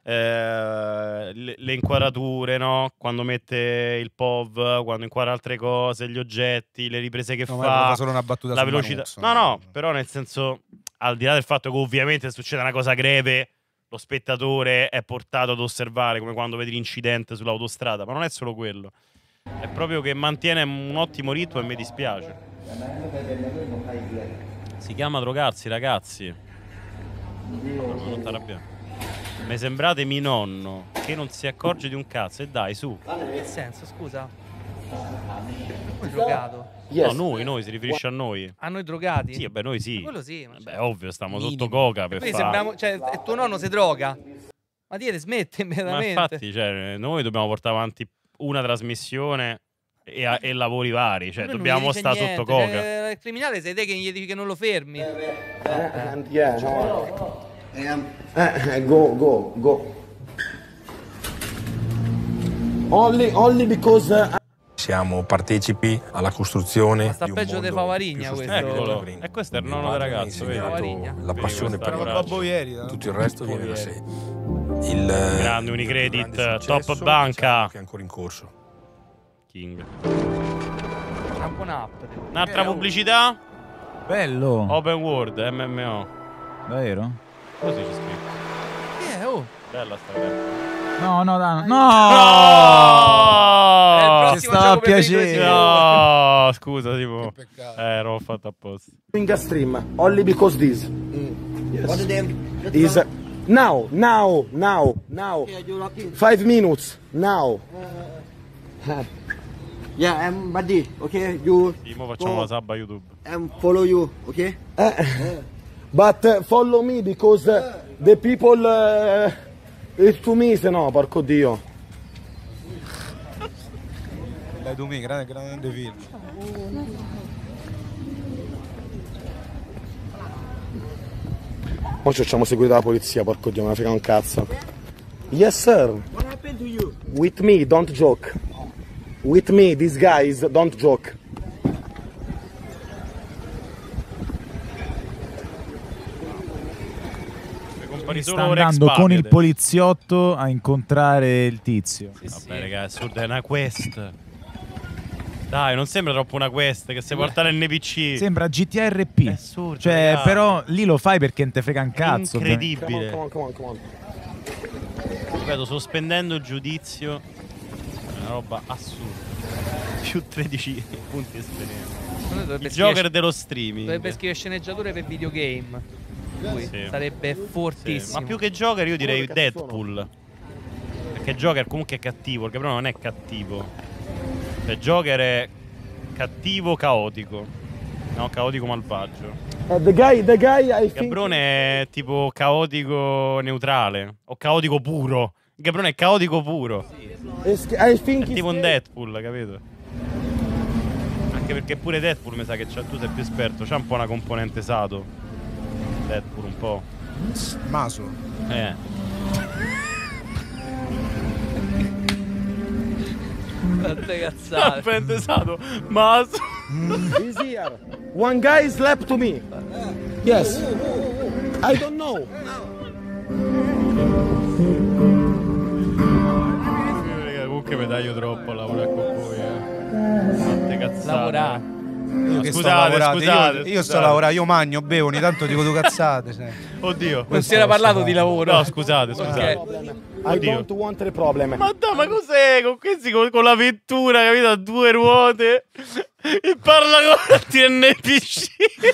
eh, le, le inquadrature, no? Quando mette il P O V, quando inquadra altre cose, gli oggetti, le riprese che No, ma fa fa, solo una battuta la su velocità. Manuzzo. No, no, però nel senso, al di là del fatto che ovviamente se succede una cosa greve, lo spettatore è portato ad osservare, come quando vedi l'incidente sull'autostrada, ma non è solo quello. È proprio che mantiene un ottimo ritmo e mi dispiace. Si chiama drogarsi, ragazzi. No, no, non t'arrabbiare. Mi sembrate mio nonno che non si accorge di un cazzo. E dai, su. Che senso, scusa? Come drogato? No, noi, noi, si riferisce a noi. A noi drogati? Sì, vabbè, noi sì. Quello sì. ma Beh, ovvio, stiamo sotto coca per Quindi fare. sembriamo, cioè, e tuo nonno si droga. Ma dire, smette Ma immediatamente. infatti, cioè, noi dobbiamo portare avanti una trasmissione e, a- e lavori vari. Cioè, Lui non dobbiamo gli dice stare niente, sotto coca. cioè, il criminale sei te che gli dici che non lo fermi. And yeah, no. Um, eh, go, go, go. Only, only because. uh, Siamo partecipi alla costruzione Ma sta di un peggio mondo de Favarigna più questo. sostenibile. Eccolo. E questo è il nonno del ragazzo, vedi? Favarigna. La passione per Questa il coraggio. Babbo ieri, no? tutto il resto viene da sé. Il Grande il Unicredit, grande top successo, banca. diciamo che è ancora in corso. King. Una buona app. Un'altra Eh, oh. pubblicità? Bello. Open World, M M O. Davvero? Così c'è scritto. Che è, oh? Bella sta cosa. No, no, no. È il No! prossimo Ci stava a gioco preferito di piacere. No, scusa, tipo. Che peccato. Eh, ero fatto apposta. Doing a stream only because this yes. is now, now, now, now. Five minutes now. Yeah, I'm buddy. Okay, you Sì, mo facciamo la sub a YouTube. and follow you. Okay. Eh, but uh, follow me because uh, the people uh, is to me, se no, porco Dio. Dai, tu mi, grande, grande film. Mo ci facciamo seguire dalla polizia, porco Dio, me ne frega un cazzo. Yes, sir. What happened to you? With me, don't joke. With me, these guys, don't joke. Compari Sta solo Rex andando con il Papede. poliziotto a incontrare il tizio. Vabbè, ragazzi, assurdo, è una quest. Dai, non sembra troppo una quest che si porta l'N P C. Sembra G T A R P. È assurdo, Cioè, raga. però lì lo fai perché non te frega un cazzo. Incredibile. Come on, come on, come on. Ripeto, sospendendo il giudizio. È una roba assurda. Più tredici punti esperienza. Il Joker dello streaming. Dovrebbe scrivere sceneggiature per videogame. Lui Sì. sarebbe fortissimo. Sì, ma più che Joker io direi Deadpool. Perché Joker comunque è cattivo, perché però non è cattivo. Cioè Joker è cattivo caotico. No, caotico malvagio. Uh, the guy, the guy, I think... Gabrone è tipo caotico neutrale. O caotico puro. Gabrone è caotico puro. is- I think È tipo he's un Deadpool, capito? Anche perché pure Deadpool mi sa che c'ha, tu sei più esperto. C'ha un po' una componente Sato. Deadpool un po'. Maso. Eh. Quante cazzate. Componente Sato. Ma... He's here. One guy slapped to me. Yes. I don't know. Raga, comunque mi taglio troppo a lavorare con voi, eh. Quante cazzate. Lavorare. Io che sto Scusate, lavorando, scusate, io, io sto scusate. lavorando, io magno, bevo, ogni tanto dico due cazzate. Sai. Oddio. Non si era parlato di lavoro. No, scusate, scusate. Ok. I Oddio. don't want a problem. Ma dai, ma cos'è con questi con, con la vettura, capito? A due ruote e parla con la N P C.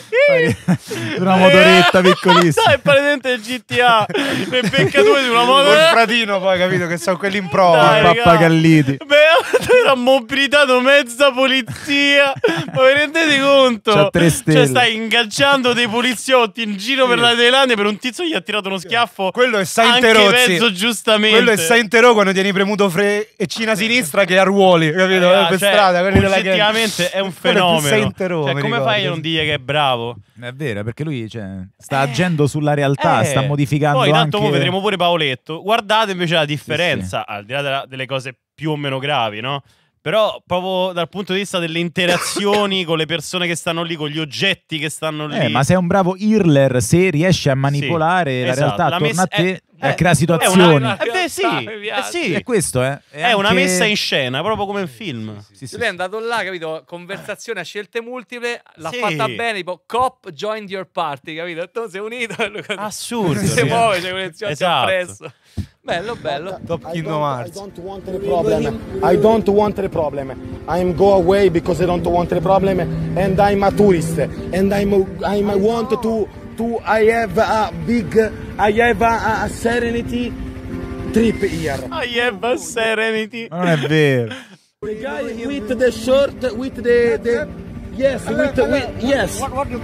Una motoretta piccolissima. Dai, è palesemente il G T A. Ne becca due di una moto. Col fratino poi, capito, che sono quelli in prova. Dai, raga. Pappagalliti. Beh, era mobilitato mezza polizia. Ma vi rendete conto? C'ha tre stelle. Cioè, stai ingaggiando dei poliziotti in giro per la Thailandia per un tizio gli ha tirato uno schiaffo. Quello è anche Saint-Rozzi. mezzo giustamente. Quello è Saint-Ro quando tieni premuto fre e cina sinistra che arruoli, capito? Ah, per cioè, strada, quelli della oggettivamente è un Quello è più fenomeno. Saint-Ro, Cioè, mi come ricordo. fai a non dire che è bravo? È vero, perché lui cioè, sta agendo sulla realtà, Eh, sta modificando Poi tanto anche... mo vedremo pure Paoletto. Guardate invece la differenza, al di là della- delle cose più o meno gravi, no? Però proprio dal punto di vista delle interazioni con le persone che stanno lì, con gli oggetti che stanno lì. Eh, ma sei un bravo Irler se riesci a manipolare Sì, la esatto. realtà La attorno messa- a te è- e a è- creare è situazioni. una- Eh beh, sì, Mi eh piace. sì. È questo, eh. È una anche- messa in scena, proprio come in film. Sì, sì, Lui è andato là, capito? Conversazione a scelte multiple, l'ha Sì. fatta bene, tipo cop joined your party, capito? Tu sei unito. Assurdo. Si raga. muove, c'è connezione Esatto. appresso. Bello, bello. Top I Kingdom don't, I Hearts. don't want a problem. I don't want a problem. I'm go away because I don't want a problem, and I'm a tourist, and I'm I'm I want to to I have a big I have a, a serenity trip here. I have a serenity. Ma non è vero. The guy with the shirt with the the yes with, the, with yes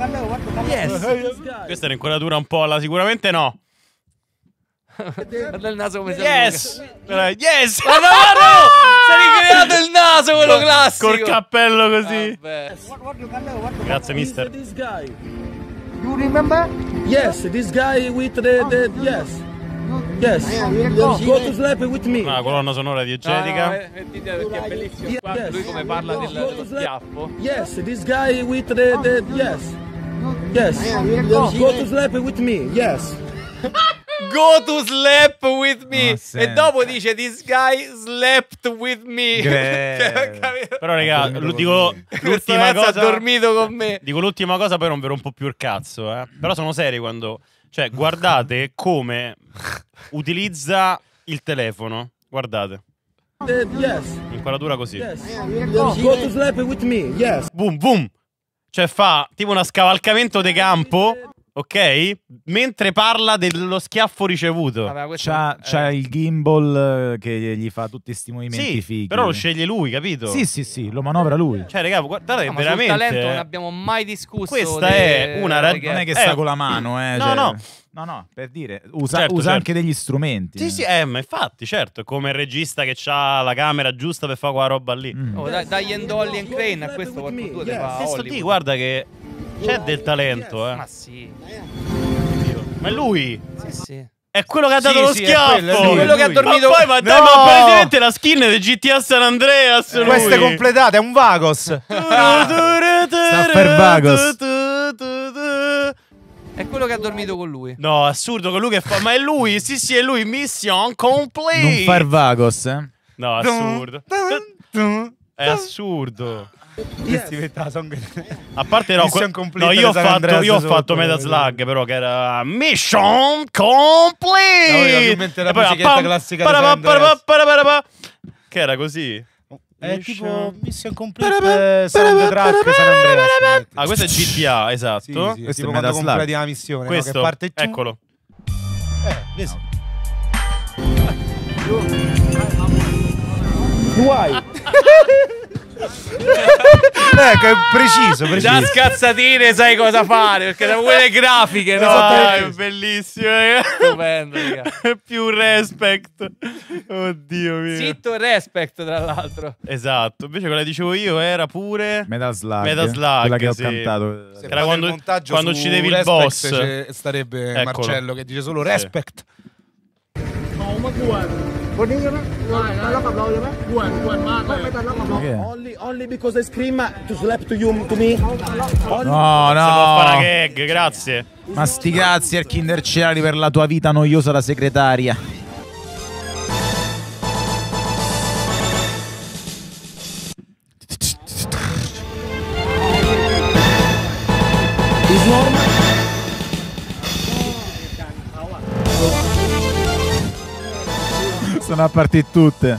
yes. Questa è un'inquadratura un po' alla sicuramente no. Guarda il naso come si Yes! allunga. Eh, Yes! Ma no! Si è ricreato il naso, quello classico. Col cappello così. Vabbè. Grazie, mister. This guy. You remember? Yes, this guy with the the yes. Yes. Go to sleep with me. Una colonna sonora diegetica. No, no, mettite perché è bellissimo. Guarda Yes. lui come parla del, Go to dello sleep. schiaffo. Yes, this guy with the the yes. Yes. Go to sleep with me. Yes. Go to sleep with me. Ah, E senti. dopo dice this guy slept with me. Gre- Cioè, capito? Però, raga, Ha dormito lo con dico lui. Questo l'ultima ragazzo cosa. ha dormito con me. Dico l'ultima cosa, poi non vi rompo più il cazzo, eh. Però sono seri quando. Cioè, guardate come utilizza il telefono. Guardate. The, yes. Inquadratura così. Yes. Go to sleep with me. Yes. Boom, boom. Cioè, fa tipo uno scavalcamento di campo. Ok? Mentre parla dello schiaffo ricevuto. Vabbè, questo C'ha, è- c'ha il gimbal eh, che gli fa tutti questi movimenti Sì, fighi. però lo sceglie lui, capito? Sì, sì, sì, lo manovra lui. Cioè, raga, guardate, No, ma sul veramente. talento non abbiamo mai discusso. Questa de- è una ra- de- Non è che Eh, sta con la mano, eh. no, cioè- no. No, no, per dire, usa, Certo, usa certo. anche degli strumenti. Sì, eh. sì, eh, ma infatti, certo, è come il regista che ha la camera giusta per fare quella roba lì. Mm. Oh, dai, dagli Endolli e Crane a questo qualcuno te fa E sto Hollywood. lì, guarda che c'è del talento, eh. Ma sì. Ma è lui Sì, sì. è quello che ha Sì, dato lo sì, è schiaffo. quello, è lui, Quello è che ha lui. dormito. Ma poi, ma dai, No! ma palesemente la skin di G T A San Andreas. lui. Queste completate, è un Vagos. Sta Sta per Vagos. È quello che ha dormito con lui. No, assurdo, con lui che fa. Ma è lui, sì, sì, è lui. Mission complete. Non far Vagos, eh. No, assurdo. È assurdo. A parte no, Mission que- complete no io ho San fatto, Andreas io ho sotto, fatto Metal quello. Slug, però che era Mission Complete. No, io ovviamente la E poi musichetta pam, classica di parapà, San Andreas. parapà, parapà, parapà, che era così. È tipo Mission Complete soundtrack San Andreas. Ah, questo è G T A, esatto. Sì, sì, Questo tipo è quando Metal Slug. completi la missione, no? Questo, Che parte giù. eccolo. Eh, vedi? Why? Ecco, è preciso, preciso. Già scazzatine sai cosa fare, perché da quelle grafiche, no? Ah, è bellissimo, raga. Stupendo, raga. Più respect. Oddio mio. Zitto e respect, tra l'altro. Esatto, invece quella che dicevo io era pure Metal Slug. Metal Slug, quella che ho sì. cantato. Se Era fate quando- il montaggio quando su uccidevi il Respect boss. c'è- starebbe Eccolo. Marcello che dice solo respect. คนนี้ใช่ไหมเราทะเลาะกับเราใช่ไหมกวนกวนมากเลยไม่ทะเลาะกับเรา only only because I scream to slap to you to me only No, Si può fare una no. gag, grazie. Ma sti cazzi al Kinder Cereali per la tua vita noiosa da segretaria. is normal Sono a partire tutte.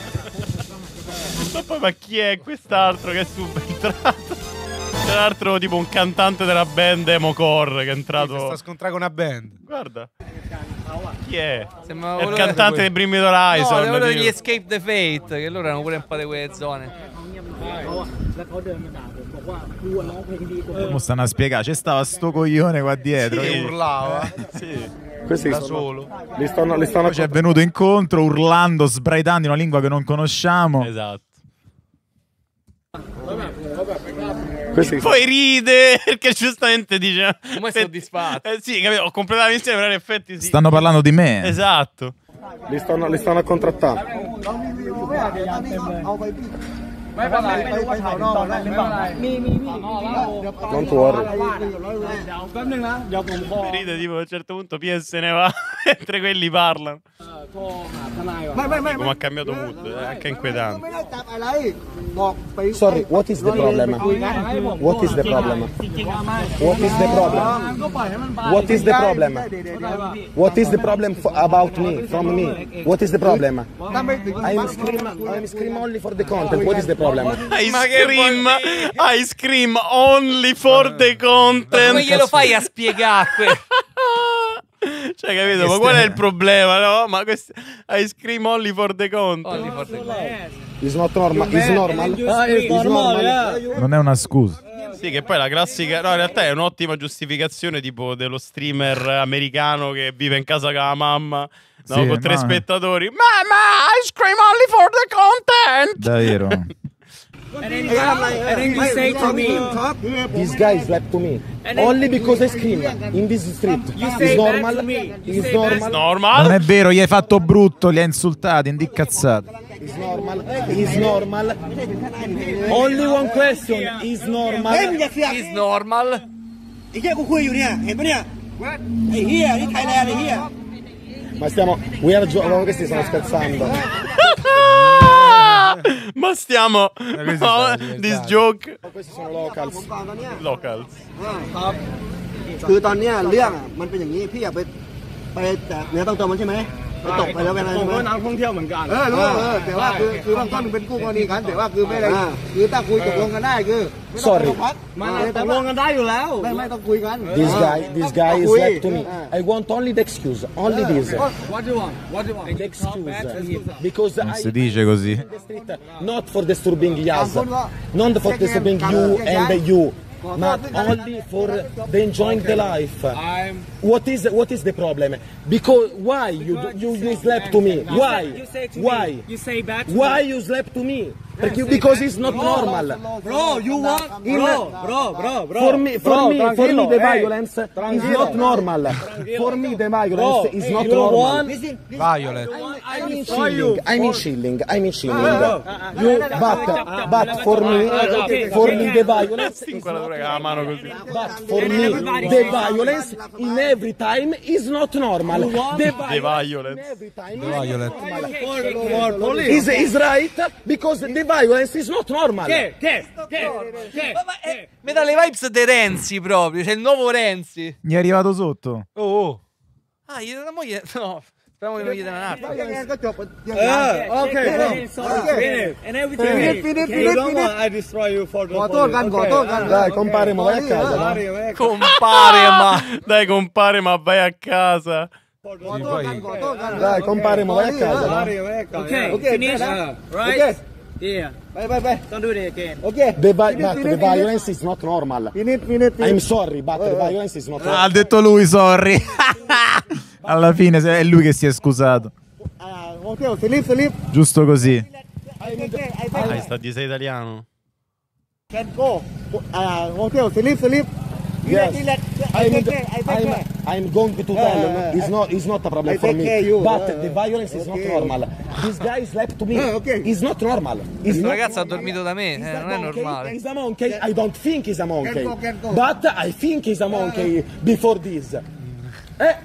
Ma poi ma chi è quest'altro che è subentrato? C'è un altro tipo un cantante della band Emocore che è Si entrato. sta scontrando con una band. Guarda. Chi è? Sembra È il quello cantante di di Bring Me the Horizon. No, quello tipo. degli Escape the Fate, che loro erano pure un po' di quelle zone. Mo stanno a spiegare, c'è stava sto coglione qua dietro. Sì. che- Urlava. Sì. questi Da sono- solo. li stanno li stanno Poi ci è venuto incontro urlando, sbraitando in una lingua che non conosciamo. Esatto. questi Poi ride perché giustamente dice. Come è soddisfatto. Eh sì, capito? Ho completato la missione, però in effetti sì. Stanno parlando di me. Esatto. li stanno li stanno a contrattare don't worry Ride tipo a un certo punto P S ne va mentre quelli parlano. Come ha cambiato mood, è anche inquietante. sorry what is the problem what is the problem what is the problem what is the problem what is the problem for, about me from me what is the problem I'm scream I'm scream only for the content what is the problem I scream, I scream only for the content. Come glielo fai a spiegare? Cioè, capito? Ma qual è il problema, no? Ma questo I scream only for the content. Only for the content. it's not normal it's normal it's normal Non è una scusa. Sì, che poi la classica. No, in realtà è un'ottima giustificazione, tipo dello streamer americano che vive in casa con la mamma. No, Sì, con tre no. spettatori. Mamma, I scream only for the content. Davvero. and then you say to me this guy slapped to me only because I scream in this street it's normal it's normal Normal. Non è vero, gli hai fatto brutto, li hai insultati, indi cazzate. it's normal it's normal only one question is normal Is normal. ไอ้เหี้ยกูคุยอยู่เนี่ยเห็นปะเนี่ยไอ้เหี้ยนี่ไทยแลนด์ไอ้เหี้ย ma stiamo we are gio- oh, questi stanno scherzando Ma stiamo. questi No, stanno this divertendo. joke. questi sono locals Locals. คือตอนเนี้ยเรื่องอะมันเป็นอย่างนี้พี่อยากไปไปแต่เนื้อต้องตัวมันใช่ไหมไปตกไปแล้วเป็นอะไรผมใช่ไหมก็นักท่องเที่ยวเหมือนกันเออรู้เออแต่ว่าคือคือบางท่านเป็นคู่กรณีกันแต่ว่าคือไม่ได้คือถ้าคุยตกลงกันได้คือไม่ต้อง Sorry พักมาตกลงกันได้อยู่แล้วไม่ไม่ต้องคุยกัน this guy this guy is คุย slapped to me I want only the excuse only this What do you want What do you want the excuse because Non I si dice così. not for disturbing Yaz not for disturbing you and you but only for the enjoying the life what is what is the problem because why you do- you, you slap to me why why You say back to why you slap to me Perché- because it's not normal bro you want In- bro bro bro bro for me for Bro, me for me tranquillo, the eh. violence is Tranquillo. not normal for me the violence Bro, is hey, not you don't normal want- Listen, listen. Violet. I mean chilling, I mean chilling, I mean chilling. You, but, but for me, for me the violence, Inquadratura con la mano così. but for me the violence in every time is not normal. The The violence. every time Violet. is, is right because the violence is not normal. Che? Che? Che? Che? Ma, ma, eh, mi dà le vibes di Renzi proprio, c'è il nuovo Renzi. Mi è arrivato sotto. Oh, oh. Ah, gli la moglie... No, speriamo che non gli dà una nata. Ah, okay, finish. And everything. Okay, you don't want I destroy you for the police. Dai, compare, ma vai a casa. va? Compare, ma dai, compare, ma vai a casa. Dai, compare, ma vai a casa. va? Okay, okay, finish. Right? Yeah. Bye, bye, bye. Don't do it again. Okay. The, vi- but the violence is not normal. I'm sorry, but the violence is not Ah, normal. ha detto lui, sorry. Alla fine se- è lui che si è scusato. Giusto così. Dai, sta di sei italiano. Can go. Uh, hotel, sleep, sleep. Yes. I'm, I'm, I'm going to tell him. It's not, it's not a problem for me. But the violence is not normal. This guy slapped me. It's not normal. It's Questo not ragazzo ha normal. dormito da me, eh, non è normale. He's a monkey. I don't think he's a monkey. But I think he's a monkey before this. Eh?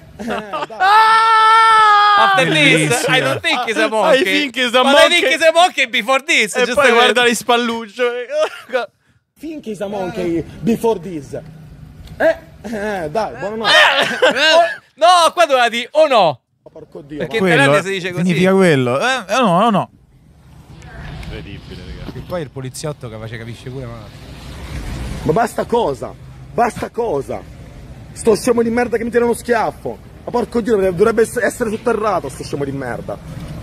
After this, I don't think he's a monkey. I think he's a But monkey. I think he's a monkey before this. E giusto poi per- guarda gli spalluccio. Think he's a monkey before this. Eh? Eh, dai, buonanotte. No, qua doveva dire o no. Porco Dio. Perché in Quello, Thailandia eh, si dice così. significa quello. Eh, eh, no, no, no. Incredibile, ragazzi. E poi il poliziotto che face capisce pure ma... Ma basta cosa? Basta cosa? Sto scemo di merda che mi tira uno schiaffo. Ma porco Dio, dovrebbe ess- essere sotterrato sto scemo di merda.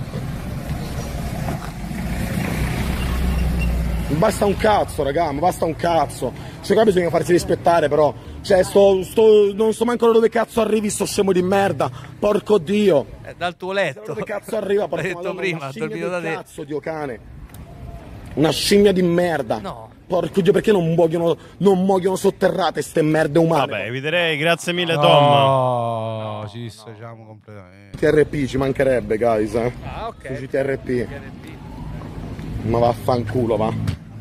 Ma basta un cazzo, raga, ma basta un cazzo. Cioè qua bisogna farsi rispettare però. Cioè sto, sto, non so manco da dove cazzo arrivi sto scemo di merda. Porco Dio. Eh, dal tuo letto. Dove cazzo arriva? Porco L'hai detto Madonna, prima, una ha scimmia dormito del da te. cazzo, Dio cane. Una scimmia di merda. No. Porco Dio, perché non muoiono, non muoiono sotterrate ste merde umane? Vabbè, eviterei, grazie mille Tom. No, ci dissociamo completamente. T R P ci mancherebbe, guys. Eh? Ah, ok. Sui T R P. Ma vaffanculo, va.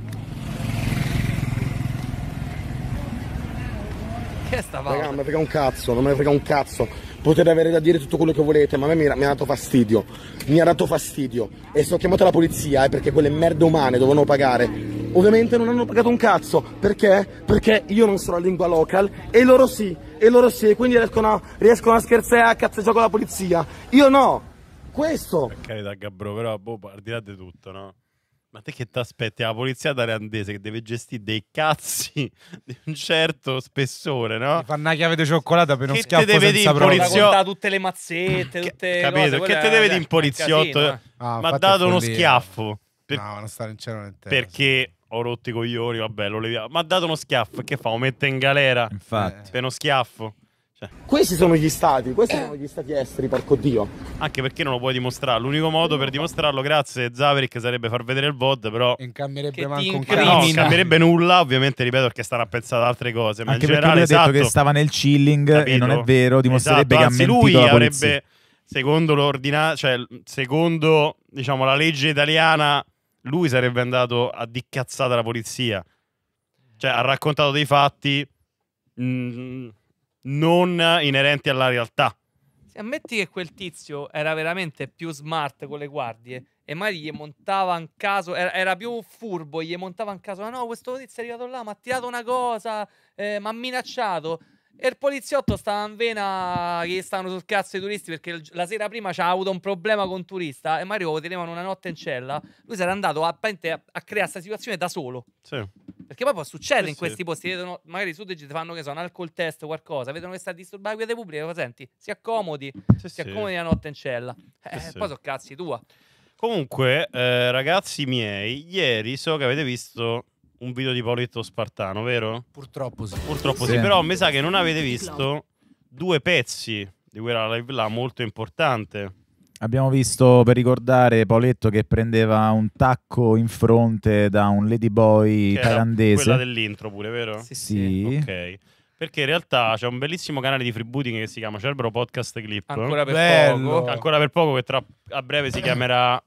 Che sta Raga, non Paolo? me ne frega un cazzo, non me ne frega un cazzo. Potete avere da dire tutto quello che volete, ma a me mi, mi ha dato fastidio. Mi ha dato fastidio. E se ho chiamato la polizia è perché quelle merde umane dovevano pagare. Ovviamente non hanno pagato un cazzo. Perché? Perché io non sono la lingua local e loro sì. E loro sì. E quindi riescono a, riescono a scherzare a cazzeggiare con la polizia. Io no. Questo. Per carità, Gabbro, però, boh, al di là di tutto, no? Ma te che ti aspetti? La polizia thailandese che deve gestire dei cazzi di un certo spessore, no? Fanno una chiave di cioccolata per uno Che te schiaffo deve senza dire in prova. polizia- Racconta tutte le mazzette, tutte Capito? cose, Che quella te è- deve è dire in un poliziotto? casino, eh. Ah, Mi ha infatti è dato uno follia. schiaffo. Per- No, non sta in cielo né in terra. Perché ho rotto i coglioni, vabbè, lo leviamo. Mi ha dato uno schiaffo. E che fa? Lo mette in galera? Infatti. Per uno schiaffo? Cioè, Questi sono gli stati. Questi sono gli stati esteri, porco Dio. anche perché non lo puoi dimostrare. L'unico modo per dimostrarlo, grazie Zaverick, sarebbe far vedere il V O D, però... Non cambierebbe Che ti manco un incrimina. No, non cazzo. cambierebbe nulla, ovviamente, ripeto, perché stanno a pensare ad altre cose. Ma Anche in perché generale, lui ha detto esatto, che stava nel chilling e capito? non è vero, dimostrerebbe Esatto, che anzi, ha mentito lui alla polizia. avrebbe, secondo l'ordina, cioè secondo diciamo la legge italiana, lui sarebbe andato a di cazzata la polizia. Cioè ha raccontato dei fatti mh, non inerenti alla realtà. Se ammetti che quel tizio era veramente più smart con le guardie e magari gli montava in caso, era, era più furbo, gli montava in caso, ma no, questo tizio è arrivato là, mi ha tirato una cosa, eh, mi ha minacciato. E il poliziotto stava in vena che gli stavano sul cazzo i turisti perché il- la sera prima c'ha avuto un problema con un turista e magari lo tenevano una notte in cella. Lui si era andato a, a, a creare questa situazione da solo. Sì. Perché poi può succedere Sì, in sì. questi posti, vedono, magari su ti fanno che so, un alcol test o qualcosa, vedono che sta a disturbare la quiete pubblica, lo senti, si accomodi, Sì, si sì. accomodi la notte in cella. Eh, Sì, sì. Poi sono cazzi tua. Comunque, eh, ragazzi miei, ieri so che avete visto un video di Paoletto Spartano, vero? Purtroppo sì. Purtroppo sì, Sì. però mi sa che non avete visto due pezzi di quella live là molto importante. Abbiamo visto, per ricordare, Paoletto che prendeva un tacco in fronte da un ladyboy Che era thailandese. quella dell'intro pure, vero? Sì, Sì. Ok. Perché in realtà c'è un bellissimo canale di freebooting che si chiama Cerbero Podcast Clip. Ancora per Bello. poco. Ancora per poco, che tra a breve si chiamerà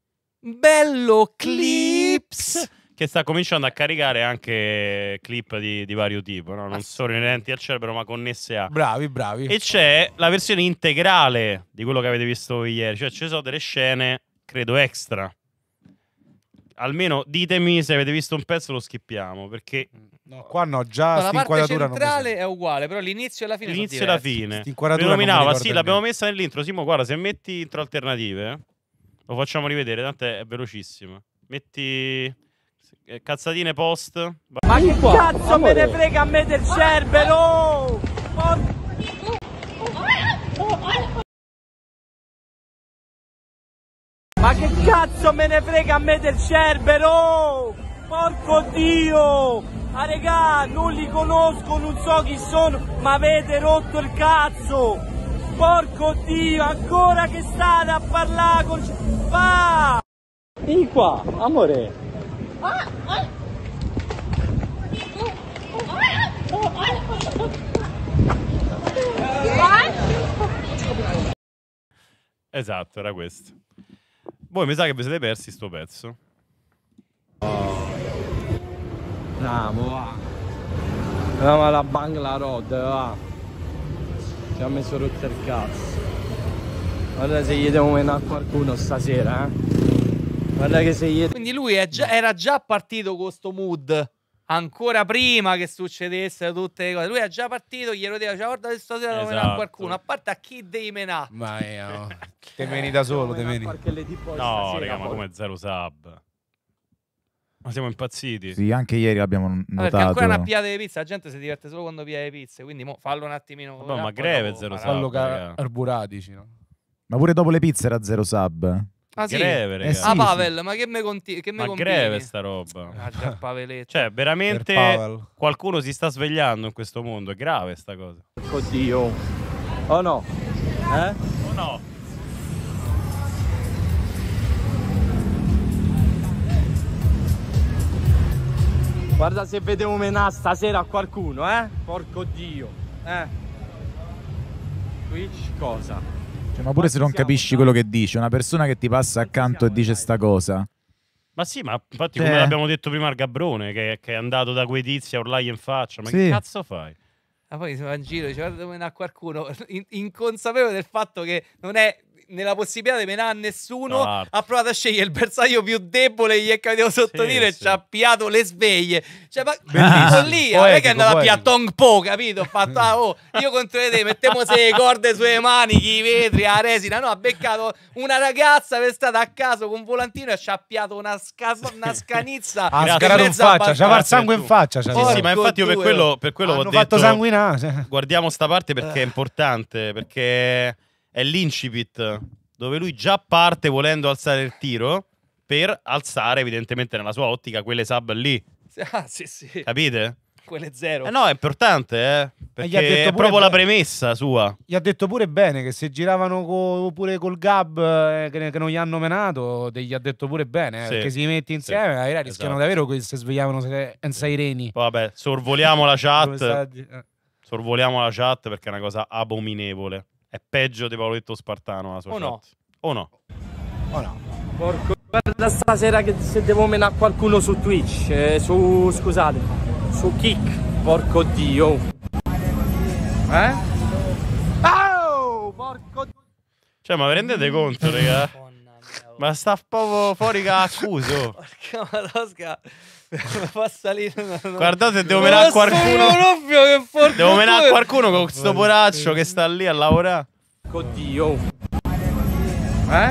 Bello Clips. che sta cominciando a caricare anche clip di, di vario tipo, no? Non solo inerenti al Cerbero, ma connesse a. Bravi, bravi. E c'è la versione integrale di quello che avete visto voi ieri, cioè ci sono delle scene, credo, extra. almeno ditemi se avete visto un pezzo, lo skippiamo, perché no, qua no, già no, la parte inquadratura centrale è uguale, però l'inizio e la fine l'inizio e sono la diversi. fine. Inquadratura non mi Predominava, ricordo sì, l'abbiamo messa nell'intro. Simo, guarda, se metti intro alternative, eh, lo facciamo rivedere, tanto è velocissima. Metti eh, cazzatine post. Ma che cazzo me ne frega a me del cervello? Por- Ma che cazzo me ne frega a me del cervello? Porco Dio! Ah regà, non li conosco, non so chi sono, ma avete rotto il cazzo! Porco Dio, ancora che state a parlare col... Va! Vieni qua, amore. Esatto, era questo. Voi mi sa che vi siete persi sto pezzo. Bravo, va. Andiamo alla Banglarod, va. Ci ha messo rotto il cazzo. Guarda se gli devo menare a qualcuno stasera, eh. Guarda che se gli... Quindi lui è già, era già partito con sto mood. Ancora prima che succedessero tutte le cose. Lui è già partito, glielo diceva, cioè, guarda che stasera devo menare a qualcuno. A parte a chi devi menare? Ma io... te meni da solo, te meni. No, raga, ma come zero sub? Ma siamo impazziti. Sì, anche ieri l'abbiamo notato. Ah, perché ancora una piata di pizza, la gente si diverte solo quando pia le pizze, quindi mo fallo un attimino. No, ma greve zero sub. Fallo carburatici, no? Ma pure dopo le pizze era zero sub. Ah sì? Greve, eh, sì, ah sì. Pavel, ma che me conti che me Ma combini? greve sta roba. Ah, già, Paveletto. Cioè, veramente qualcuno si sta svegliando in questo mondo. È grave sta cosa. Oddio. Oh no. Eh? Oh no. Guarda se vedevo menare stasera a qualcuno, eh? Porco Dio. Eh? Twitch cosa? Cioè, ma pure se non capisci quello che dice, una persona che ti passa accanto e dice sta cosa. Ma sì, ma infatti, Cioè... come l'abbiamo detto prima al Gabbrone, che, che è andato da quei tizi a urlargli in faccia. Ma Sì. che cazzo fai? Ma poi si va in giro, dice, guarda devo menare a qualcuno, in- inconsapevole del fatto che non è nella possibilità di menare a nessuno, No. ha provato a scegliere il bersaglio più debole, gli è caduto sotto Sì, tiro e sì. ci ha piato le sveglie. Cioè, ma Bellissimo. follia, non è che è Poetico, andato a pigliare poetico. Tong Po, capito? Ho fatto, ah, oh, io contro di te, mettiamo se le corde sulle maniche, i vetri, la resina. No, ha beccato una ragazza che è stata a caso con un volantino e ci ha piato una, sca- una scanizza. Ha in scarato in mezzo faccia, al c'aveva il balcone. sangue in faccia. Sì, c'aveva. sì, ma infatti io per due. quello, per quello ho Hanno detto fatto sanguinare. guardiamo sta parte perché è importante, perché è l'incipit dove lui già parte volendo alzare il tiro per alzare evidentemente nella sua ottica quelle sub lì, Ah, sì, sì. capite? Quelle zero. Eh no, è importante, eh, gli ha perché detto è pure proprio la bene. premessa sua. Gli ha detto pure bene che se giravano co- pure col Gab eh, che, che non gli hanno menato, te gli ha detto pure bene, eh, Sì. perché si metti insieme, Sì. magari rischiano Esatto. davvero che si svegliavano se- senza i reni. Poi vabbè, sorvoliamo la Dove chat, sta- eh. sorvoliamo la chat perché è una cosa abominevole. È peggio di Paoletto Spartano la sua O chat. no? O no? Oh no. Porco... Guarda stasera che se devo menare a qualcuno su Twitch, eh, su... scusate, su Kick. Porco Dio. Eh? Oh! Porco Dio. Cioè, ma vi rendete conto, raga? Ma sta proprio fuori che accuso. Porca madosca. Fa salire. Guardate, devo menare a qualcuno. Devo menare a qualcuno con sto poraccio che sta lì a lavorare. Porco Dio. Eh?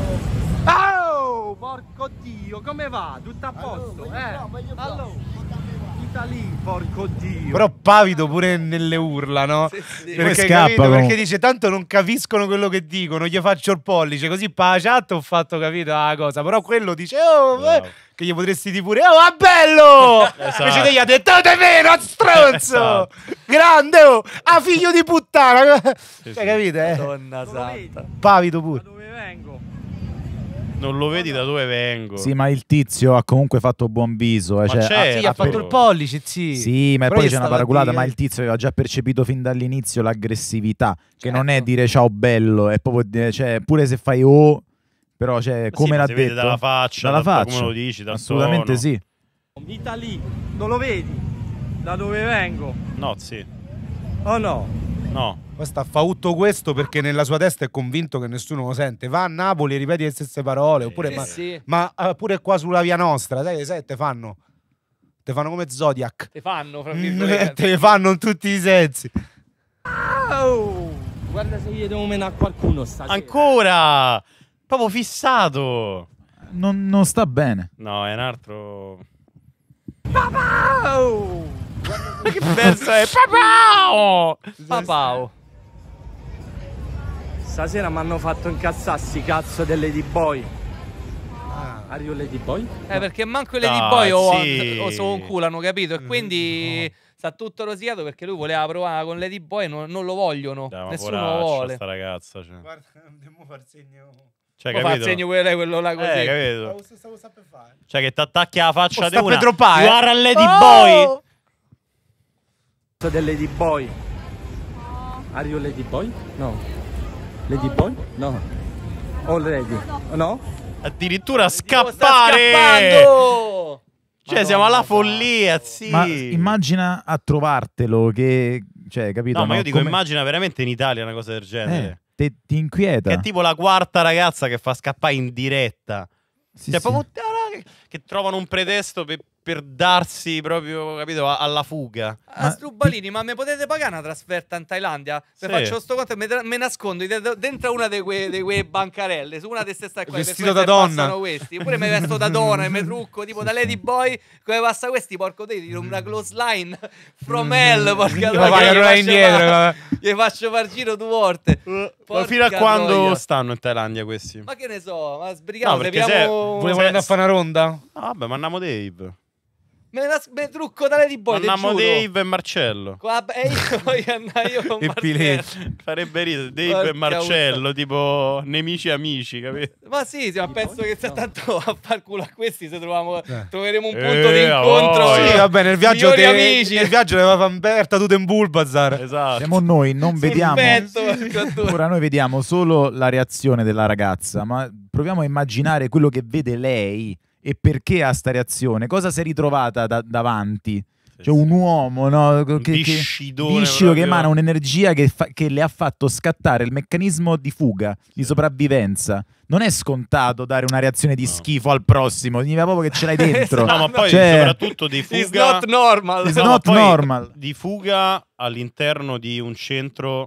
Oh! Porco Dio, come va? Tutto a posto? Eh? Allora. Tutta lì, porco Dio. Però pavido pure nelle urla, no? Sì, sì. Poi Perché, scappa, capito? comunque. Perché dice tanto non capiscono quello che dicono, gli faccio il pollice, così per la chat ho fatto capito la cosa. Però quello dice oh, Bravo. eh, che gli potresti dire pure oh, ah bello! Esatto. Invece te gli ha detto oh, te vero, stronzo! Esatto. Grande, oh! Ah, figlio di puttana! Sì, Cioè, sì. capite? Eh? Madonna santa. Pavido pure. Dove vengo? Non lo vedi da dove vengo. Sì, ma il tizio ha comunque fatto buon viso. Eh, Ma cioè, c'è- ha- Sì, gli ha ha fatto per- il pollice, sì. Sì, ma Però poi gli c'è una stava a paraculata, dire- ma il tizio aveva già percepito fin dall'inizio l'aggressività, che non è Certo. dire ciao bello, è proprio dire, cioè, pure se fai oh, però cioè, Sì, come ma l'ha si detto? vede dalla faccia, dalla da- da faccia. come lo dici, dal Assolutamente tono. sì. Vita lì, non lo vedi? Da dove vengo? No, sì. Oh no? No. Poi sta fa tutto questo perché nella sua testa è convinto che nessuno lo sente. Va a Napoli e ripeti le stesse parole. Oppure, Sì, ma, sì. ma uh, pure qua sulla via nostra, sai, sai, te fanno. Te fanno come Zodiac. Te fanno, fra Mm, virgolette. te le fanno in tutti i sensi. Oh, guarda se gli devo menare a qualcuno stasera. Ancora! Proprio fissato! Non, non sta bene. No, è un altro... Oh, Che verso è? Papao! Papao. stasera mi hanno fatto incazzare sti cazzo delle Ladyboy. Ah. Ario Ladyboy? Eh, perché manco le Dai, Ladyboy o, sì. o sono un culo, hanno capito? E quindi sta tutto rosicato perché lui voleva provare con Ladyboy e non, non lo vogliono. Dai, ma Nessuno lo poraccia, vuole. sta ragazza, cioè. Guarda, dobbiamo far segno. Cioè, Poi fa il capito? segno quello, quello là così. Eh, capito? Stavo, stavo, stavo per fare. Cioè, che ti attacchi alla faccia Oh, di sta una. per droppare, You eh. are a Ladyboy! Oh! Delle Ladyboy. Ario Ladyboy? No. Ladyboy? No. Already? No? Addirittura Sta scappare! scappando! Cioè, siamo alla follia, sì. Ma immagina a trovartelo che... Cioè, capito? No, ma io dico, Come- immagina veramente in Italia una cosa del genere. Eh, te- ti inquieta. Che è tipo la quarta ragazza che fa scappare in diretta. Sì, cioè, sì. proprio che, che trovano un pretesto per, per darsi proprio, capito, a- alla fuga. A Strubalini, ma mi potete pagare una trasferta in Thailandia? Sì. Mi faccio sto conto e mi, tra- mi nascondo de- dentro una di quelle de quei bancarelle, su una di queste sta qua. le Vestito persone da che donna. passano questi. Oppure mi vesto da donna e mi trucco tipo da Ladyboy. Come passa questi, porco te, tiro una close line from hell, porca Io vai a rullare indietro. Gli faccio far giro due volte. Ma Porca fino a quando troia. stanno in Thailandia questi? Ma che ne so, ma sbrighiamo, No, perché beviamo... se- Volevamo andare a fare una ronda? Ah, vabbè, ma andiamo Dave. Me la me trucco da Ladyboy, te Andiamo giuro. Dave e Marcello. Qua- E io voglio andare io con E Marcello. Piletti. Farebbe ridere Dave Porca e Marcello, tipo nemici amici, capito? Ma sì, sì, ma penso che se tanto a far culo a questi se troviamo, Eh. troveremo un punto Eh, di incontro. oh, Sì, vabbè, nel viaggio Migliori te, amici. nel viaggio aveva Famberta, tu in Bulbazzar. Esatto. Siamo noi, non vediamo... Perfetto. Ora noi vediamo solo la reazione della ragazza, ma proviamo a immaginare quello che vede lei e perché ha sta reazione. Cosa si è ritrovata da- davanti? Cioè un uomo, no? Che, che- viscidone viscido che proprio. emana un'energia che, fa- che le ha fatto scattare il meccanismo di fuga, di sopravvivenza. Non è scontato dare una reazione di schifo al prossimo, significa proprio che ce l'hai dentro. No, ma poi Cioè, soprattutto di fuga. It's not normal. It's No, not ma poi normal. Di fuga all'interno di un centro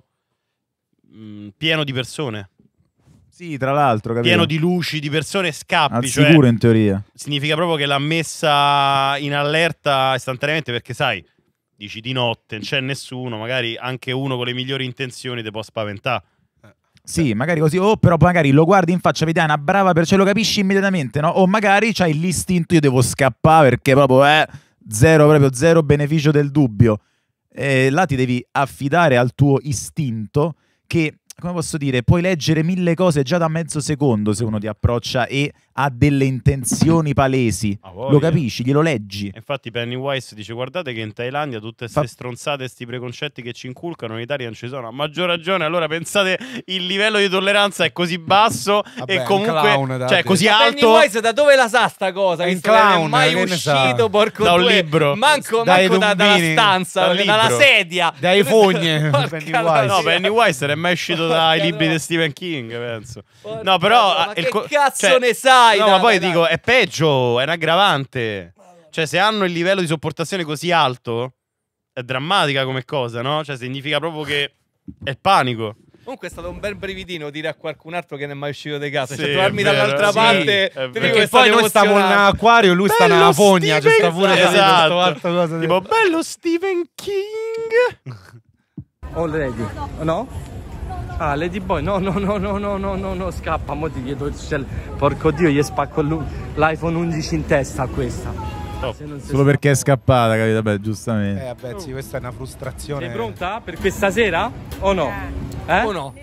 mh, pieno di persone. Sì, tra l'altro, capito? Pieno di luci, di persone, scappi. Al Cioè, sicuro in teoria. significa proprio che l'ha messa in allerta istantaneamente perché, sai, dici di notte, non c'è nessuno, magari anche uno con le migliori intenzioni ti può spaventare. Sì, magari così, o però poi magari lo guardi in faccia, vedi, è una brava persona, cioè lo capisci immediatamente, no? O magari c'hai l'istinto, io devo scappare perché proprio è zero, proprio zero beneficio del dubbio. E là ti devi affidare al tuo istinto che, come posso dire, puoi leggere mille cose già da mezzo secondo se uno ti approccia e ha delle intenzioni palesi. Ah, voglia. Lo capisci, glielo leggi. Infatti Pennywise dice: guardate che in Thailandia tutte queste Fa- stronzate, questi preconcetti che ci inculcano in Italia non ci sono. A maggior ragione, allora pensate, il livello di tolleranza è così basso Vabbè, e un comunque clown, dai. cioè così Ma alto Pennywise da dove la sa sta cosa? È un Visto che non clown, è mai che ne sa? uscito, porco Da un due. libro. Manco, Dai manco da, dalla tombini, stanza, dal dalla libro. sedia. Dai fogne. Porca Pennywise. No, troia. Pennywise non è mai uscito dai libri di Stephen King, penso. Porca No, però troia, ma il che co- cazzo cioè- ne sai? No, Dai, ma poi dai, dico, dai. è peggio, è un aggravante. Cioè, se hanno il livello di sopportazione così alto, è drammatica come cosa, no? Cioè, significa proprio che è il panico. Comunque è stato un bel brividino dire a qualcun altro che non è mai uscito di casa. Sì, cioè, trovarmi è vero, dall'altra sì, parte. è ti vero. dico Perché che poi sono noi stiamo in emozionato. acquario e lui sta Bello nella fogna. C'è Stephen- sta pure esatto. questo alto cosa. Tipo, bello Stephen King. Already? No? Ah, Ladyboy, no, no, no, no, no, no, no, no, scappa, mo ti chiedo il cell. Porco Dio, gli spacco l'u- l'iPhone undici in testa a questa. Se non si Solo perché è scappata, capito? Vabbè, giustamente. Eh, vabbè, sì, questa è una frustrazione. Sei pronta per questa sera? O no? Eh? O no?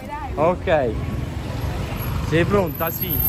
Ok. Sei pronta? Sì.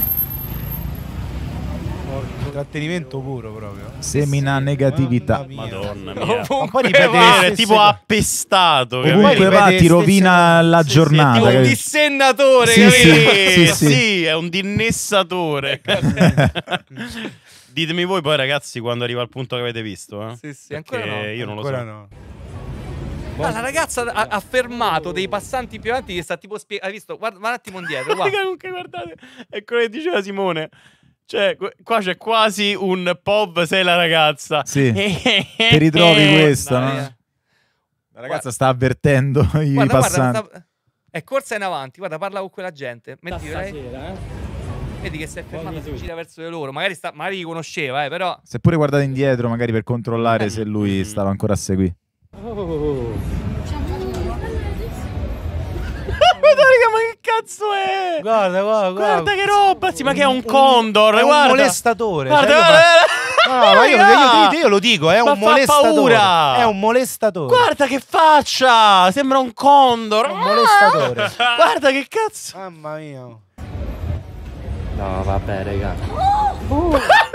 Intrattenimento puro proprio. Semina negatività. Madonna mia. Ovunque Ma poi ripete, va. è tipo appestato. Ovunque capito? va ripete ti rovina la Sì, sì, giornata. tipo È un capito? dissennatore, Sì, capito? sì. Sì, sì, è un dinnessatore. Ditemi voi poi, ragazzi, quando arriva al punto che avete visto. Eh? Sì, sì, Perché ancora no. io non Ancora lo so. no. Ma la ragazza ha, ha fermato dei passanti più avanti che sta tipo spie- hai visto? Guarda, guarda un attimo indietro, guarda. Comunque guardate, è quello che diceva Simone. Cioè, qua c'è quasi un pop sei la ragazza. Sì. Ti ritrovi questa, no? La ragazza sta avvertendo i guarda, passanti. Guarda, sta... è corsa in avanti, guarda, parla con quella gente. Metti, Stasera, eh? Vedi che si è fermato, si gira verso di loro. Magari, sta... Magari li conosceva, eh, però. Se pure guardate indietro, magari per controllare se lui stava ancora a seguire. Oh. Guarda, raga, ma che cazzo è? Guarda, guarda, guarda. Guarda che roba, sì, ma che è un condor, è guarda. un molestatore. Guarda, cioè, guarda, no, ma io, io, io, io lo dico, è ma un fa molestatore. paura. È un molestatore. Guarda che faccia, sembra un condor. È un molestatore. Guarda che cazzo. Mamma mia. No, vabbè, raga. Uh.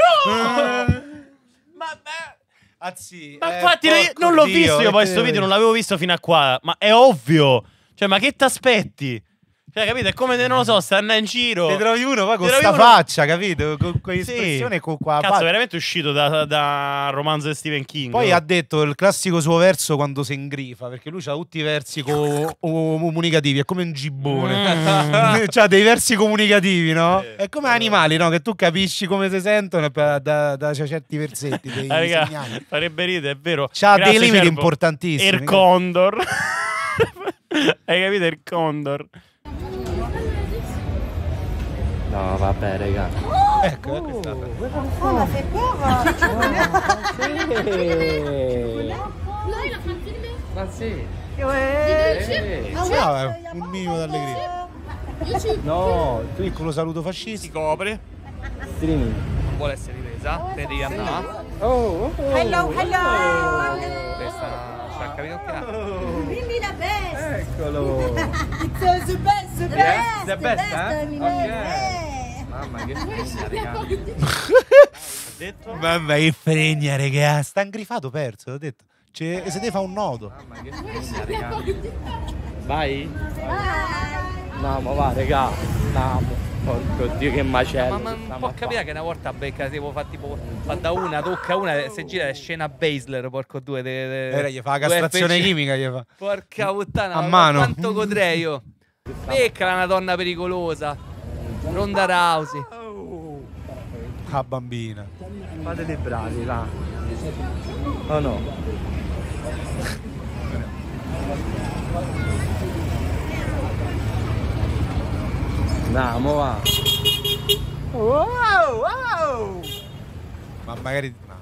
Azzi, Ma eh, infatti io non l'ho Dio, visto, io poi che sto te- video non l'avevo visto fino a qua, ma è ovvio. Cioè, ma che t'aspetti? Cioè, capito? È come, non lo so, stai andando in giro. Te trovi uno poi con Te trovi sta uno- faccia, capito? Con quell'espressione Sì. e con qua. Cazzo, faccia. è veramente uscito da, da romanzo di Stephen King. Poi oh. ha detto il classico suo verso quando si ingrifa, perché lui ha tutti i versi co- comunicativi, è come un gibbone. Mm. C'ha dei versi comunicativi, no? È come animali, no? Che tu capisci come si sentono da, da, da certi versetti, dei Ah, raga, segnali. farebbe ridere, è vero. C'ha Grazie, dei limiti Cervo. importantissimi. Il condor. Hai capito? Il condor. No, vabbè, raga. Ecco, ecco sta. Oh, ma sei brava! Ma sì. Ah, un minimo d'allegria. No, tu Piccolo saluto fascista. Si copre. Trini. Non vuole essere ripresa. Te devi andare. Oh, oh, oh. Hello, hello! Questa ci ha capito che ha. Dimmi la best! Eccolo. It's the best, the Yeah, best, the best, eh? mi Ok. viene. Mamma che fregna, raga. Detto? Vabbè, che fregna, raga. Sta ingrifato perso, l'ho detto. Cioè, se te fa un nodo. Mamma che fregna, raga. Vai? No, ma va, raga. No, porco Dio che macello. Ma, ma non può capire che una volta becca, tipo, fa tipo, fa da una, tocca una, se gira è scena Baszler, porco due. De, de, Era, gli fa la due castrazione F C. chimica, gli fa. Porca puttana, A ma mano. quanto godrei io. Beccala una donna pericolosa. Ronda Rousey. Ah, bambina. Fate dei bravi, là. Oh no. Andiamo, va. Wow, wow. Ma magari. No.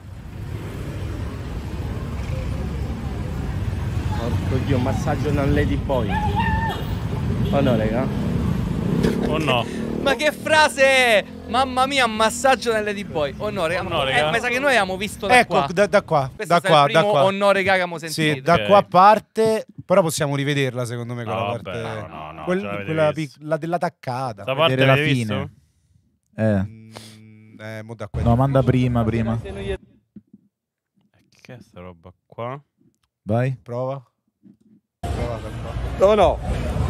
Porco Dio, un massaggio da un lady boy. Oh no, raga. Oh no. Ma che frase! Mamma mia, un massaggio nelle Lady Boy. Oh no, raga. Oh no, eh, raga. mi sa che noi abbiamo visto da Ecco, qua. da, da qua. Questo Da è qua, il da primo qua. oh no, raga, che abbiamo sentito. Sì, da Ok. qua parte. Però possiamo rivederla, secondo me, quella No, parte. vabbè, no, no, no, Quel- ce l'avete quella visto. pic- la dell'attaccata. Sta parte Vedere la l'avete fine. visto? Eh. Mm, eh, mo da qua. No, manda prima, prima. Che è sta roba qua? Vai. Prova. Prova da qua. Oh no.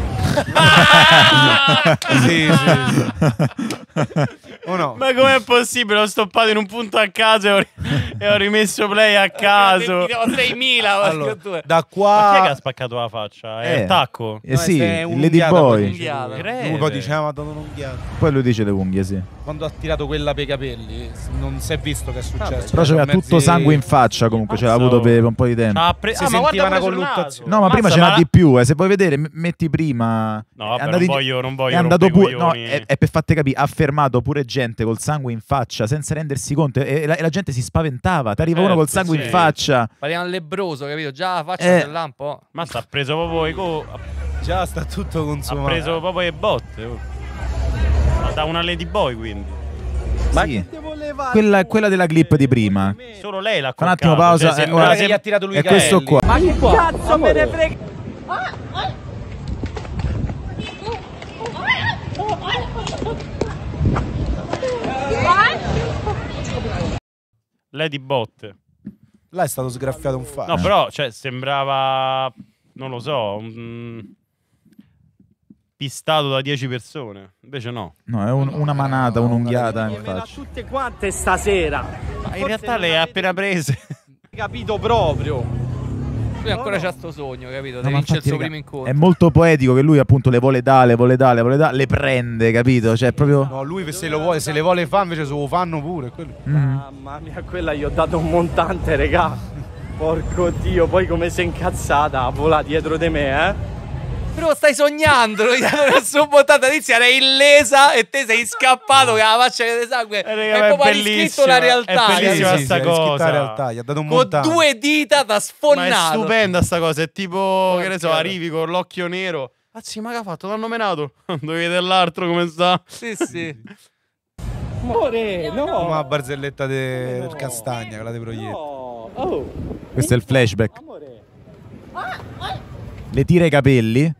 Sì, sì, sì. O no? Ma com'è possibile? Ho stoppato in un punto a caso e ho, ri- e ho rimesso play a caso. seimila. Allora, due. da Ma chi è qua. che ha spaccato la faccia? È Eh. il tacco? Eh sì, è il un Lady unghiata, Boy. poi dice lui. Crede. Lui poi diceva, ma dato un'unghiata. Poi lui dice le unghie, sì. Quando ha tirato quella per i capelli, non si è visto che è successo. Però c'aveva Mezzi- tutto sangue in faccia, comunque ce l'ha avuto per un po' di tempo. Ah, pre- Si ah, ma guarda sentiva una pure sul colluttazione. naso. No, ma prima Mazza, ce n'ha ma- di più, eh. Se vuoi vedere, m- metti prima. No, È vabbè, andato non in- voglio, non voglio È andato rompere i pure. No, coglioni. è, è per fatte capire. Ha fermato pure gente col sangue in faccia senza rendersi conto. E la, e la gente si spaventava. Ti arriva uno Certo, col sangue sì. in faccia. Parliamo lebroso, capito? Già la faccia Eh. del lampo. Ma sta preso proprio i co- Già sta tutto ha consumato. preso proprio le botte. oh. Ma da una Lady Boy, quindi. Ma sì. Quella, quella della clip di prima. Solo lei l'ha Fa un attimo colcato, pausa. cioè, eh, sembra- ora- che gli ha tirato lui è i questo capelli. qua. Ma che Cazzo me ne frega! Lady Botte. Là è stato sgraffiato un faro. No, però, cioè, sembrava, non lo so, un... pistato da dieci persone. Invece no. No, è un- una manata, un'unghiata in Me la faccia. tutte quante stasera. Ma in realtà le ha appena prese. Capito proprio. Lui ancora c'ha sto sogno, capito? No, Di ma vincere il infatti, suo raga, primo incontro. è molto poetico che lui appunto le vuole dare, le vuole dare, le vuole dare, le prende, capito? Cioè proprio... No, lui se, lo vuole, se le vuole fare invece se lo fanno pure. Quello. Mm. Mamma mia, quella gli ho dato un montante, regà. Porco Dio, poi come si è incazzata, vola dietro di me, eh. Però stai sognando, non gli hanno nessun bottata, Tizia era illesa e te sei scappato con la faccia che ti sangue. Eh, raga, è ma è proprio bellissima, riscritto la realtà. è bellissima capito? sta sì, sì, cosa. la realtà, gli ha dato un Con montante. due dita t'ha Ma è sfonnato. stupenda sta cosa, è tipo, Porca che ne so, troia. arrivi con l'occhio nero. Azzi, ma che ha fatto? L'hanno menato. Devi vedere l'altro come sta. Sì, sì. Amore, no. Come la barzelletta de- del Castagna, quella dei proietti. No. Oh. Questo è il flashback. Amore. Le tira i capelli.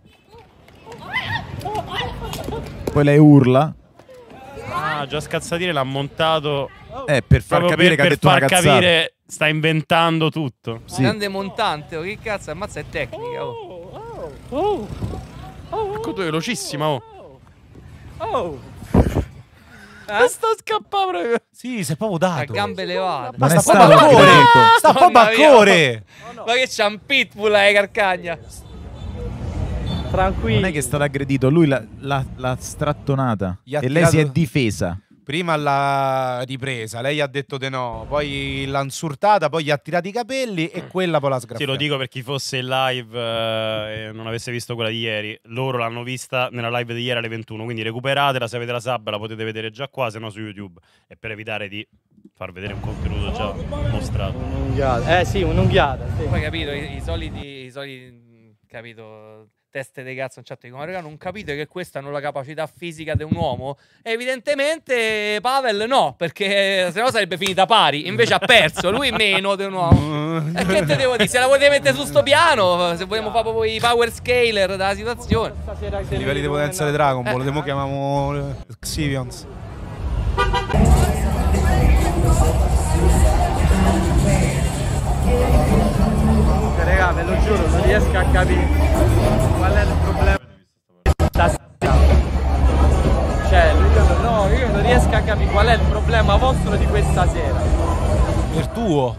Poi lei urla. Ah, già scazzatire l'ha montato. Eh, per far proprio capire per, che ha per detto una far cazzata. capire, sta inventando tutto. Sì. Grande montante, oh, che cazzo, ammazza è tecnica. Oh. Oh. Ecco tu, è velocissima, oh. Oh. Eh? Sta scappando. Sì, si è proprio A dato. gambe levate. Ma Ma non sta è qua stato baccone! aggredito. Sta qua Mamma mia. baccone! Ma che c'ha un pitbull eh, Carcagna? Tranquillo. Non è che è stato aggredito, lui l'ha, l'ha- l'ha strattonata. Gli ha E lei si è tirato- difesa. Prima l'ha ripresa, lei ha detto di no, poi l'ha insultata, poi gli ha tirato i capelli e quella poi l'ha Sì, sgraffiata. lo dico per chi fosse in live eh, e non avesse visto quella di ieri. Loro l'hanno vista nella live di ieri alle ventuno. Quindi recuperatela, se avete la sub la potete vedere già qua, se no su YouTube. E per evitare di far vedere un contenuto già mostrato. Un'unghiata. Eh sì, un'unghiata. Sì. Poi capito, i, i soliti, i soliti, capito, teste di cazzo in chat dicono, ma raga, non capite che questa non è la capacità fisica di un uomo? E evidentemente Pavel no, perché sennò sarebbe finita pari, invece ha perso, lui meno di un uomo. E che te devo dire, se la volete mettere su sto piano, se vogliamo fare proprio i power scaler della situazione. I livelli di potenza di Dragon Ball, Eh. lo chiamiamo eh, Xivions. Raga, ve lo giuro, non riesco a capire qual è il problema. Stasera. Cioè, io, no, io non riesco a capire qual è il problema vostro di questa sera. Il tuo.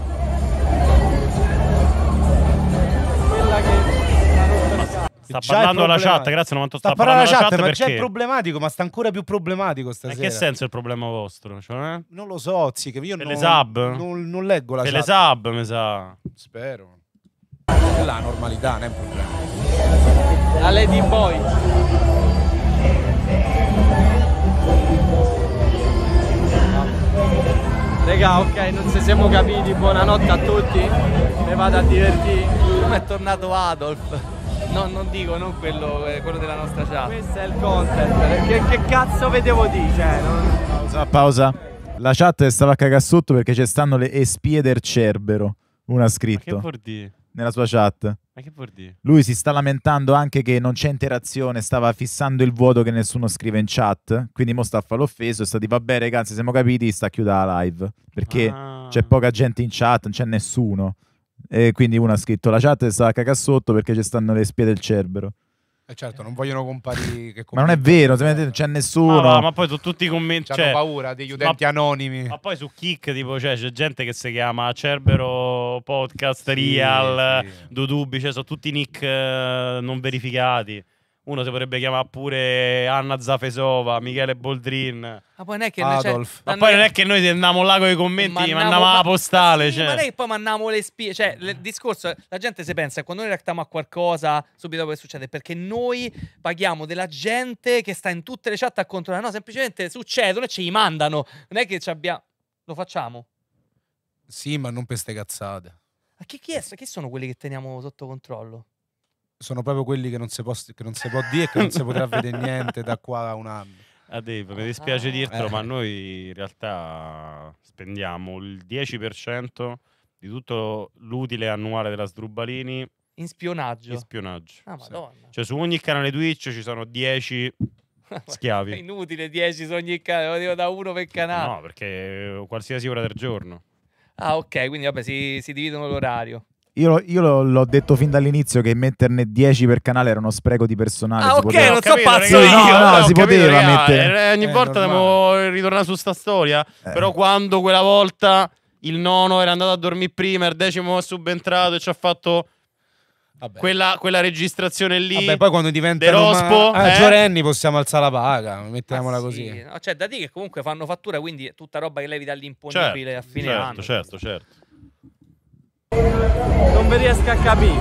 Quella che... Sta Già è parlando la problematico. chat, grazie novantotto. Sta Sta parlando la chat, chat ma già è perché? problematico, ma sta ancora più problematico Ma stasera. in che senso è il problema vostro? Cioè, Non lo so, sì, che io per non, le sub? non, non leggo la Per chat. le sub, mi sa. Spero. Quella è la normalità, non è un problema. La Lady Boy. Raga, ok, non ci siamo capiti, buonanotte a tutti. Mi vado a divertire. Come è tornato Adolf? No, non dico, non quello, eh, quello della nostra chat. Questo è il content. Che, che cazzo vedevo di? Cioè, non... Pausa, pausa. La chat stava a cagare sotto perché ci stanno le espie del Cerbero. Uno ha Ma che scritto vuol dire? nella sua chat. Ma che vuol dire? Lui si sta lamentando anche che non c'è interazione, stava fissando il vuoto che nessuno scrive in chat, quindi mo sta a farlo offeso e sta di vabbè ragazzi siamo capiti, sta a chiudere la live, perché Ah. c'è poca gente in chat, non c'è nessuno. E quindi uno ha scritto la chat sta a cagare sotto perché ci stanno le spie del Cerbero. E certo, non vogliono comparire che Ma non è vero, secondo me non c'è nessuno. Ma, va, ma poi su tutti i commenti. C'hanno Cioè, paura degli utenti ma- anonimi. Ma poi su Kick, tipo, cioè, c'è gente che si chiama Cerbero Podcast, Sì, Real, sì. Dudubi, cioè sono tutti nick eh, non verificati. Uno si potrebbe chiamare pure Anna Zafesova, Michele Boldrin. Ma poi non è che noi, cioè, Adolf. Ma poi non è che noi andiamo là con i commenti, Mandiamo- mandiamo la ma- postale. Sì, cioè. ma non è che poi mandiamo le spie. Cioè, il discorso, la gente si pensa che quando noi reactiamo a qualcosa, subito dopo che succede, perché noi paghiamo della gente che sta in tutte le chat a controllare. No, semplicemente succedono e ce li mandano. Non è che ci abbiamo. Lo facciamo. Sì, ma non per ste cazzate. Ma chi, chi, è, chi sono quelli che teniamo sotto controllo? Sono proprio quelli che non si può, che non si può dire e che non si potrà vedere niente da qua a un anno. Ah, Dave, mi dispiace dirtelo, Eh. ma noi in realtà spendiamo il dieci per cento di tutto l'utile annuale della Sdrubalini In spionaggio. in spionaggio. Ah, Sì. madonna. Cioè su ogni canale Twitch ci sono dieci È schiavi. inutile dieci su ogni canale, lo dico da uno per canale. No, perché qualsiasi ora del giorno. Ah, ok, quindi vabbè, si, si dividono l'orario. Io, lo- io lo- l'ho detto fin dall'inizio che metterne dieci per canale era uno spreco di personale. Ah, si ok, poteva- non so pazzo Sì, io. no, no, eh, ho si capito, poteva raga, mettere. eh, ogni Eh, volta normale. devo ritornare su sta storia. Eh. Però quando quella volta il nono era andato a dormire prima, il decimo è subentrato e ci ha fatto Vabbè. Quella, quella registrazione lì. Vabbè, poi quando diventa De Rospo, a eh? Giorenni possiamo alzare la paga, mettiamola Ah, così. sì. No, c'è da dire che comunque fanno fattura, quindi è tutta roba che levi dall'imponibile Certo, a fine certo, anno. certo, certo. Non vi riesco a capire.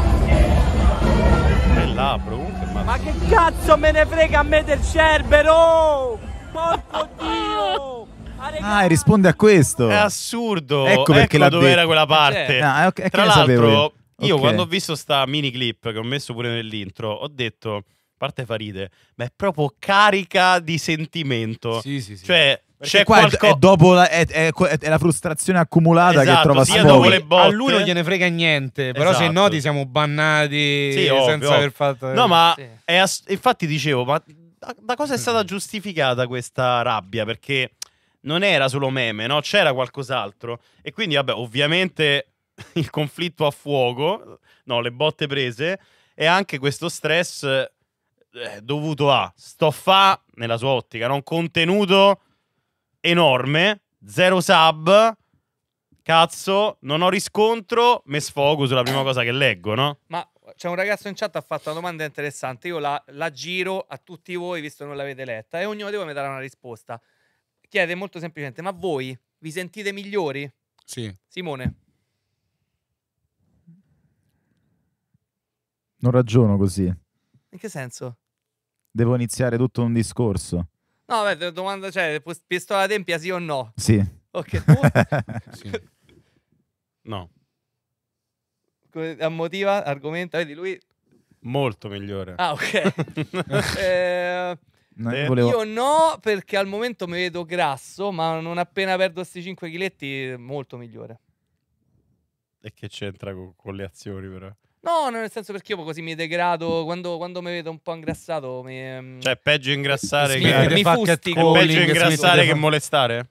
È labbro comunque. Ma... Ma che cazzo me ne frega a me del Cerbero? Porco Dio! Ah, e risponde a questo. È assurdo. Ecco perché l'ha dove detto. era quella parte. Ah, ok, Tra che ne sapevo l'altro, io? io Ok. quando ho visto sta mini clip che ho messo pure nell'intro, ho detto, a parte fa ride, ma è proprio carica di sentimento. Sì, sì, sì. Cioè, Perché c'è qua è- qualcosa... è, dopo la, è, è- è la frustrazione accumulata che Esatto, trova sia sfogo. dopo le botte. A lui non gliene frega niente, però se Esatto. noti siamo bannati Sì, ovvio, senza ovvio. aver fatto... No, ma Sì. è ass- infatti dicevo, ma da, da cosa è stata giustificata questa rabbia? Perché non era solo meme, no? C'era qualcos'altro. E quindi, vabbè, ovviamente il conflitto a fuoco, no, le botte prese, e anche questo stress eh, dovuto a sto fa, nella sua ottica, no? Un contenuto enorme, zero sub, cazzo, non ho riscontro, me sfogo sulla prima cosa che leggo, no? Ma c'è un ragazzo in chat che ha fatto una domanda interessante. Io la, la giro a tutti voi, visto che non l'avete letta, e ognuno di voi mi darà una risposta. Chiede molto semplicemente: ma voi vi sentite migliori? Sì. Simone? Non ragiono così. In che senso? Devo iniziare tutto un discorso. No, vabbè, domanda, cioè, pos- pistola tempia sì o no? Sì. Ok, tu? Sì. No, Come- Ammotiva, argomenta, vedi lui... molto migliore. Ah, ok. Eh, No, Eh, volevo- Io no, perché al momento mi vedo grasso, ma non appena perdo questi cinque chiletti, molto migliore. E che c'entra co- con le azioni, però? No, no, nel senso perché io così mi degrado, quando, quando mi vedo un po' ingrassato mi... ehm, Cioè, peggio ingrassare mi, che... mi fa fustico. È catcalling, peggio che ingrassare smette- che molestare?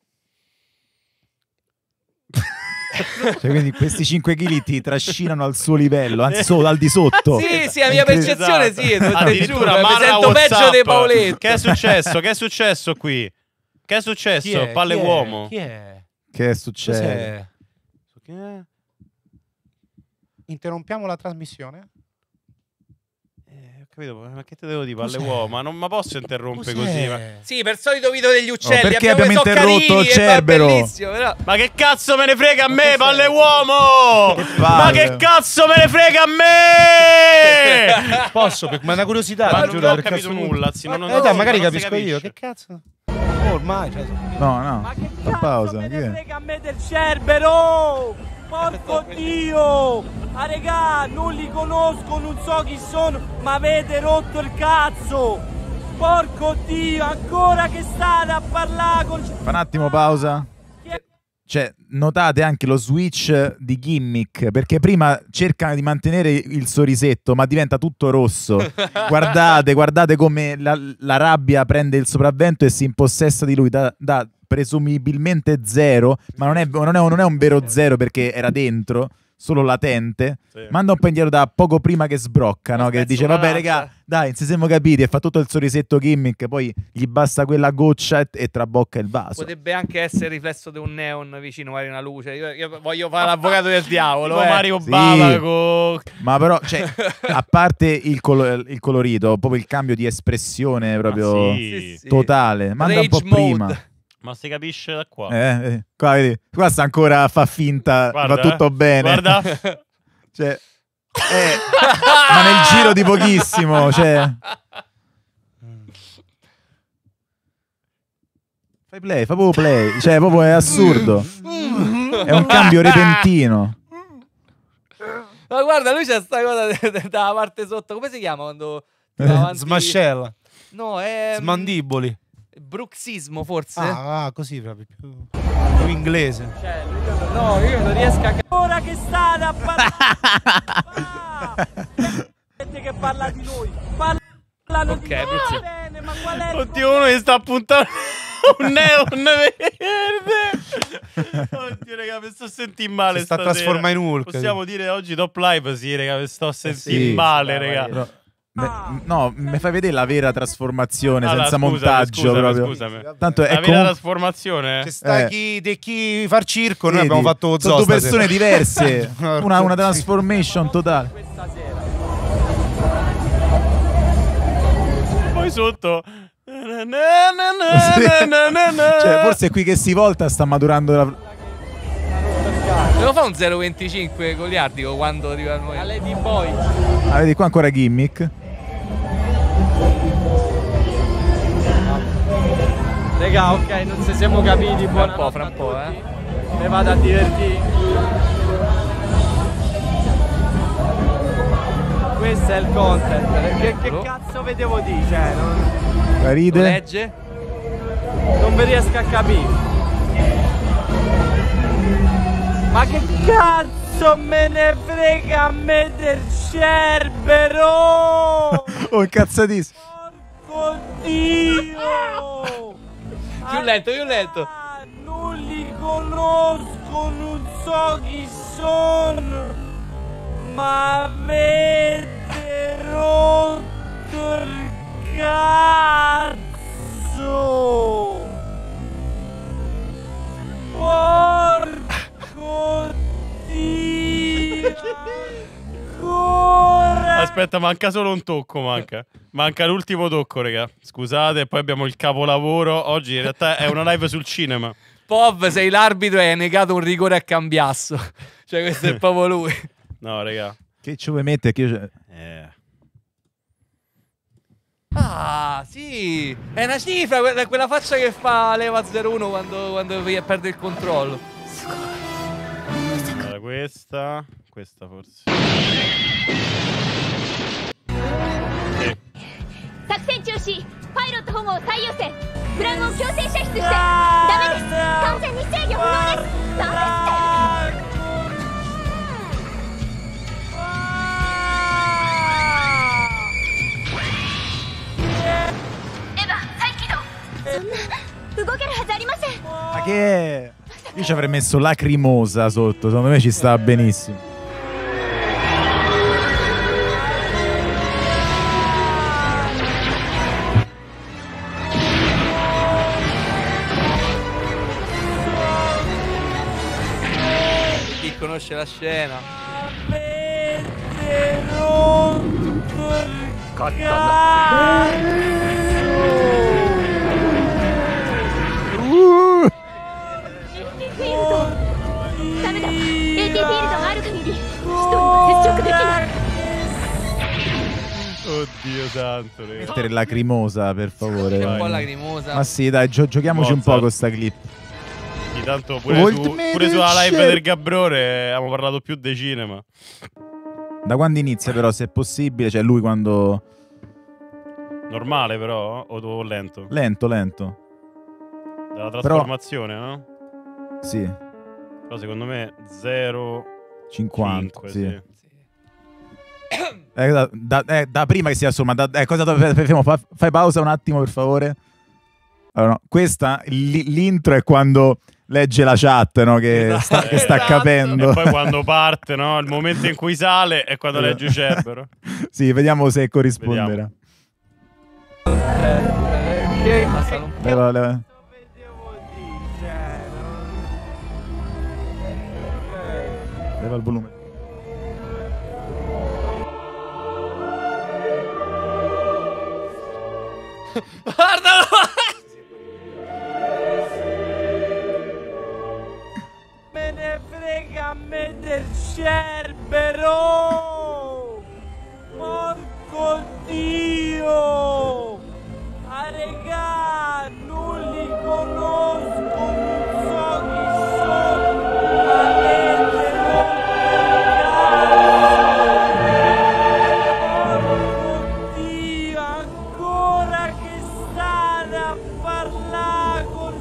Cioè, quindi questi cinque chili ti trascinano al suo livello, anzi solo al di sotto. Sì, sì, la mia percezione Esatto. sì, te- te giuro, Addirittura mi Marra sento peggio WhatsApp. di Paoletto. Che è successo? Che è successo qui? Che è successo? Chi è? Palle Chi è? uomo. Chi è? Che è successo? Cos'è? Che è? Interrompiamo la trasmissione? Eh, ho capito, ma che te devo dire? Palle Cos'è? uomo, ma non mi posso interrompere Cos'è? così. Ma... Sì, per solito video degli uccelli. Oh, perché abbiamo, abbiamo sono interrotto carini, il e va Cerbero? bellissimo, però- ma che cazzo me ne frega a me, palle uomo? Che Ma palle. che cazzo me ne frega a me? Posso? Per- Ma è una curiosità, Ma ti non giuro, ho per capito cazzo- nulla, anzi, non- non- Eh dai, magari non si capisco io. capisce. Che cazzo? Oh, ormai, cioè, No, no. Ma che Fa cazzo pausa. me Che ne è? frega a me del Cerbero? Porco Dio! Ah regà, non li conosco, non so chi sono, ma avete rotto il cazzo! Porco Dio, ancora che state a parlare con... Fa un attimo pausa. Cioè, notate anche lo switch di gimmick, perché prima cercano di mantenere il sorrisetto, ma diventa tutto rosso. Guardate, guardate come la, la rabbia prende il sopravvento e si impossessa di lui da, da presumibilmente zero, ma non è, non, è, non è un vero zero perché era dentro, solo latente. Sì. Manda un po' indietro da poco prima che sbrocca, no? Che Aspetta, dice, una vabbè lancia." raga, dai, non ci siamo capiti, e fa tutto il sorrisetto gimmick, poi gli basta quella goccia e, e trabocca il vaso. Potrebbe anche essere il riflesso di un neon vicino, magari una luce. Io, io voglio fare l'avvocato del diavolo. Tipo eh. Mario Sì. Bavaco. Ma però, cioè, a parte il, colo- il colorito, proprio il cambio di espressione proprio Ma sì. Sì, sì. totale. Manda un po' Rage mode. prima. Ma si capisce da qua. Eh, eh, qua, vedi, qua sta ancora a fa finta, Guarda, va tutto eh. bene. Guarda. Cioè, eh, ma nel giro di pochissimo, cioè. Fai play, fai proprio play, cioè proprio è assurdo. È un cambio repentino. Ma guarda, lui c'è sta cosa de- de- dalla parte sotto. Come si chiama quando ti va avanti? Smascella. No, è mm, Smandiboli. bruxismo forse. Ah, ah, così proprio. Più, più inglese. Cioè, io, no, io non riesco a... Ora che state a parlare... Gente che parla di noi. Parlano Ok, di noi. Bruzzi. Va bene, ma qual è il Oddio, uno gli sta puntando un neon verde. Oddio, raga, mi sto sentendo male. Si sta stasera. trasformando in Hulk. Possiamo dire oggi top live? Sì, raga, mi sto sentendo sì, male, dai, raga. Però Me, no, mi fai vedere la vera trasformazione Allora, senza scusami, montaggio scusami, proprio. scusami. Tanto è La vera comunque- trasformazione? C'è sta Eh. chi, de chi far circo, noi Vedi, abbiamo fatto sono zoo due persone stasera. diverse. una, una transformation totale. Poi sotto Sì. Cioè, forse è qui che si volta sta maturando la... Devo fare un zero virgola venticinque goliardico quando arriva a noi. A Lady Boy. Ah, vedi qua ancora gimmick. Raga, ok, non ci siamo capiti. Fra un po', fra un po', eh. Me vado a divertire. Questo è il content. Che, che cazzo vedevo dire? Cioè, non... La ride. Legge? Non vi riesco a capire. Ma che cazzo me ne frega a me del Cerbero? Oh, incazzatissimo. Oddio! Più lento, più lento. Non li conosco, non so chi sono, ma avete rotto il cazzo! Porco Dio! Ancora! Aspetta, manca solo un tocco, manca. Manca l'ultimo tocco, raga. Scusate, e poi abbiamo il capolavoro. Oggi in realtà è una live sul cinema. Pov, sei l'arbitro e hai negato un rigore a Cambiasso. Cioè, questo è proprio lui. No, raga. Che ci vuoi mettere? Che io... Eh. Ah, sì. È una cifra, quella, quella faccia che fa leva zero uno quando, quando perde il controllo. Allora, questa. Questa forse. Sì. 作戦中止パイロット保護を最優先プランを強制射出してダメです完全に制御不能ですダメってエヴァ再起動そんな動けるはずありません Ma che è? Io ci avrei messo lacrimosa sotto, secondo me ci sta benissimo. Chi conosce la scena? Uh! フィールドダメだ エーティー フィールドがある限り人には接触できない Oddio santo, raga. Mettere lacrimosa, per favore. C'è un po' vai. lacrimosa. Ma sì, dai, gio- giochiamoci un po' Mozart. con sta clip. Sì, tanto pure, Volt su, me pure del sulla live cielo. del Gabbrone abbiamo parlato più di cinema. Da quando inizia, però, se è possibile, cioè lui quando... Normale però? O, o lento? Lento, lento. Dalla trasformazione, no? Sì, Però secondo me zero cinquanta, cinque, sì. sì. Eh, da, da- eh, da prima che si assomma, da, eh, cosa dove- fermo, fa- fai pausa un attimo per favore. Allora, no, questa, l- l'intro è quando legge la chat, no? Che sta, che sta Esatto. capendo. E poi quando parte, no? Il momento in cui sale è quando legge Cerbero. Sì, vediamo se corrisponderà. Che passano un po'. Leva- leva- leva il volume. Guardalo! Me ne frega a me del Cerbero! Porco Dio! Ah, regà, non li conosco, non so chi sono, ma avete rotto il cazzo! Porco Dio, ancora che state a parlare con...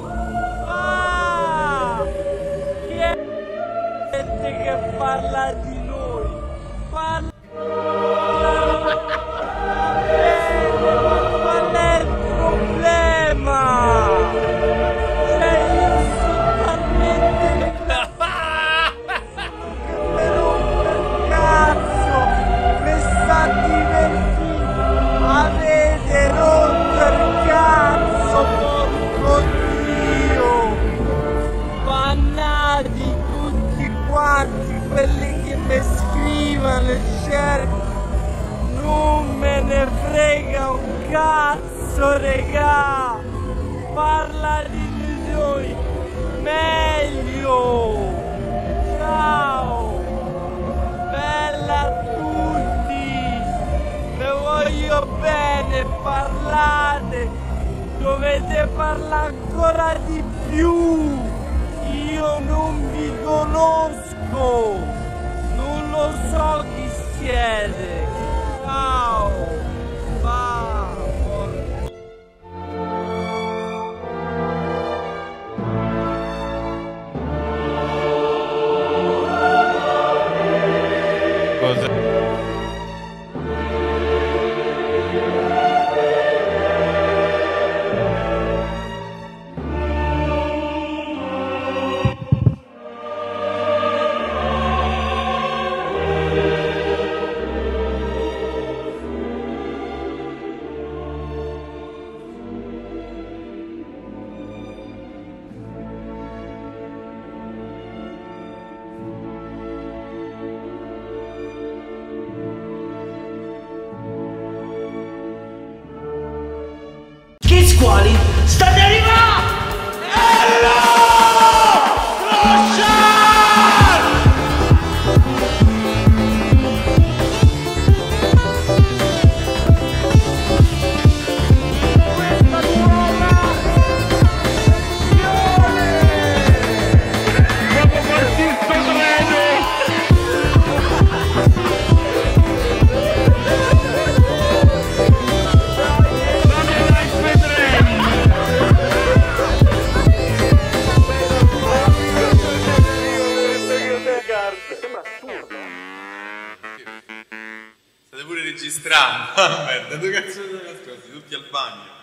Ah! Chi è che parla di noi? Parla... Qual è il problema? Cioè, io sono talmente... che mi rompe il cazzo! Mi sta divertendo! cazzo, regà! Parla di noi meglio! Ciao! Bella a tutti! Ne voglio bene, parlate! Dovete parlare ancora di più! Io non vi conosco! Non lo so chi siete! Ciao! Va! Che squali? State arrivando! State pure registrando. Merda, dove cazzo siete nascosti? Tutti al bagno.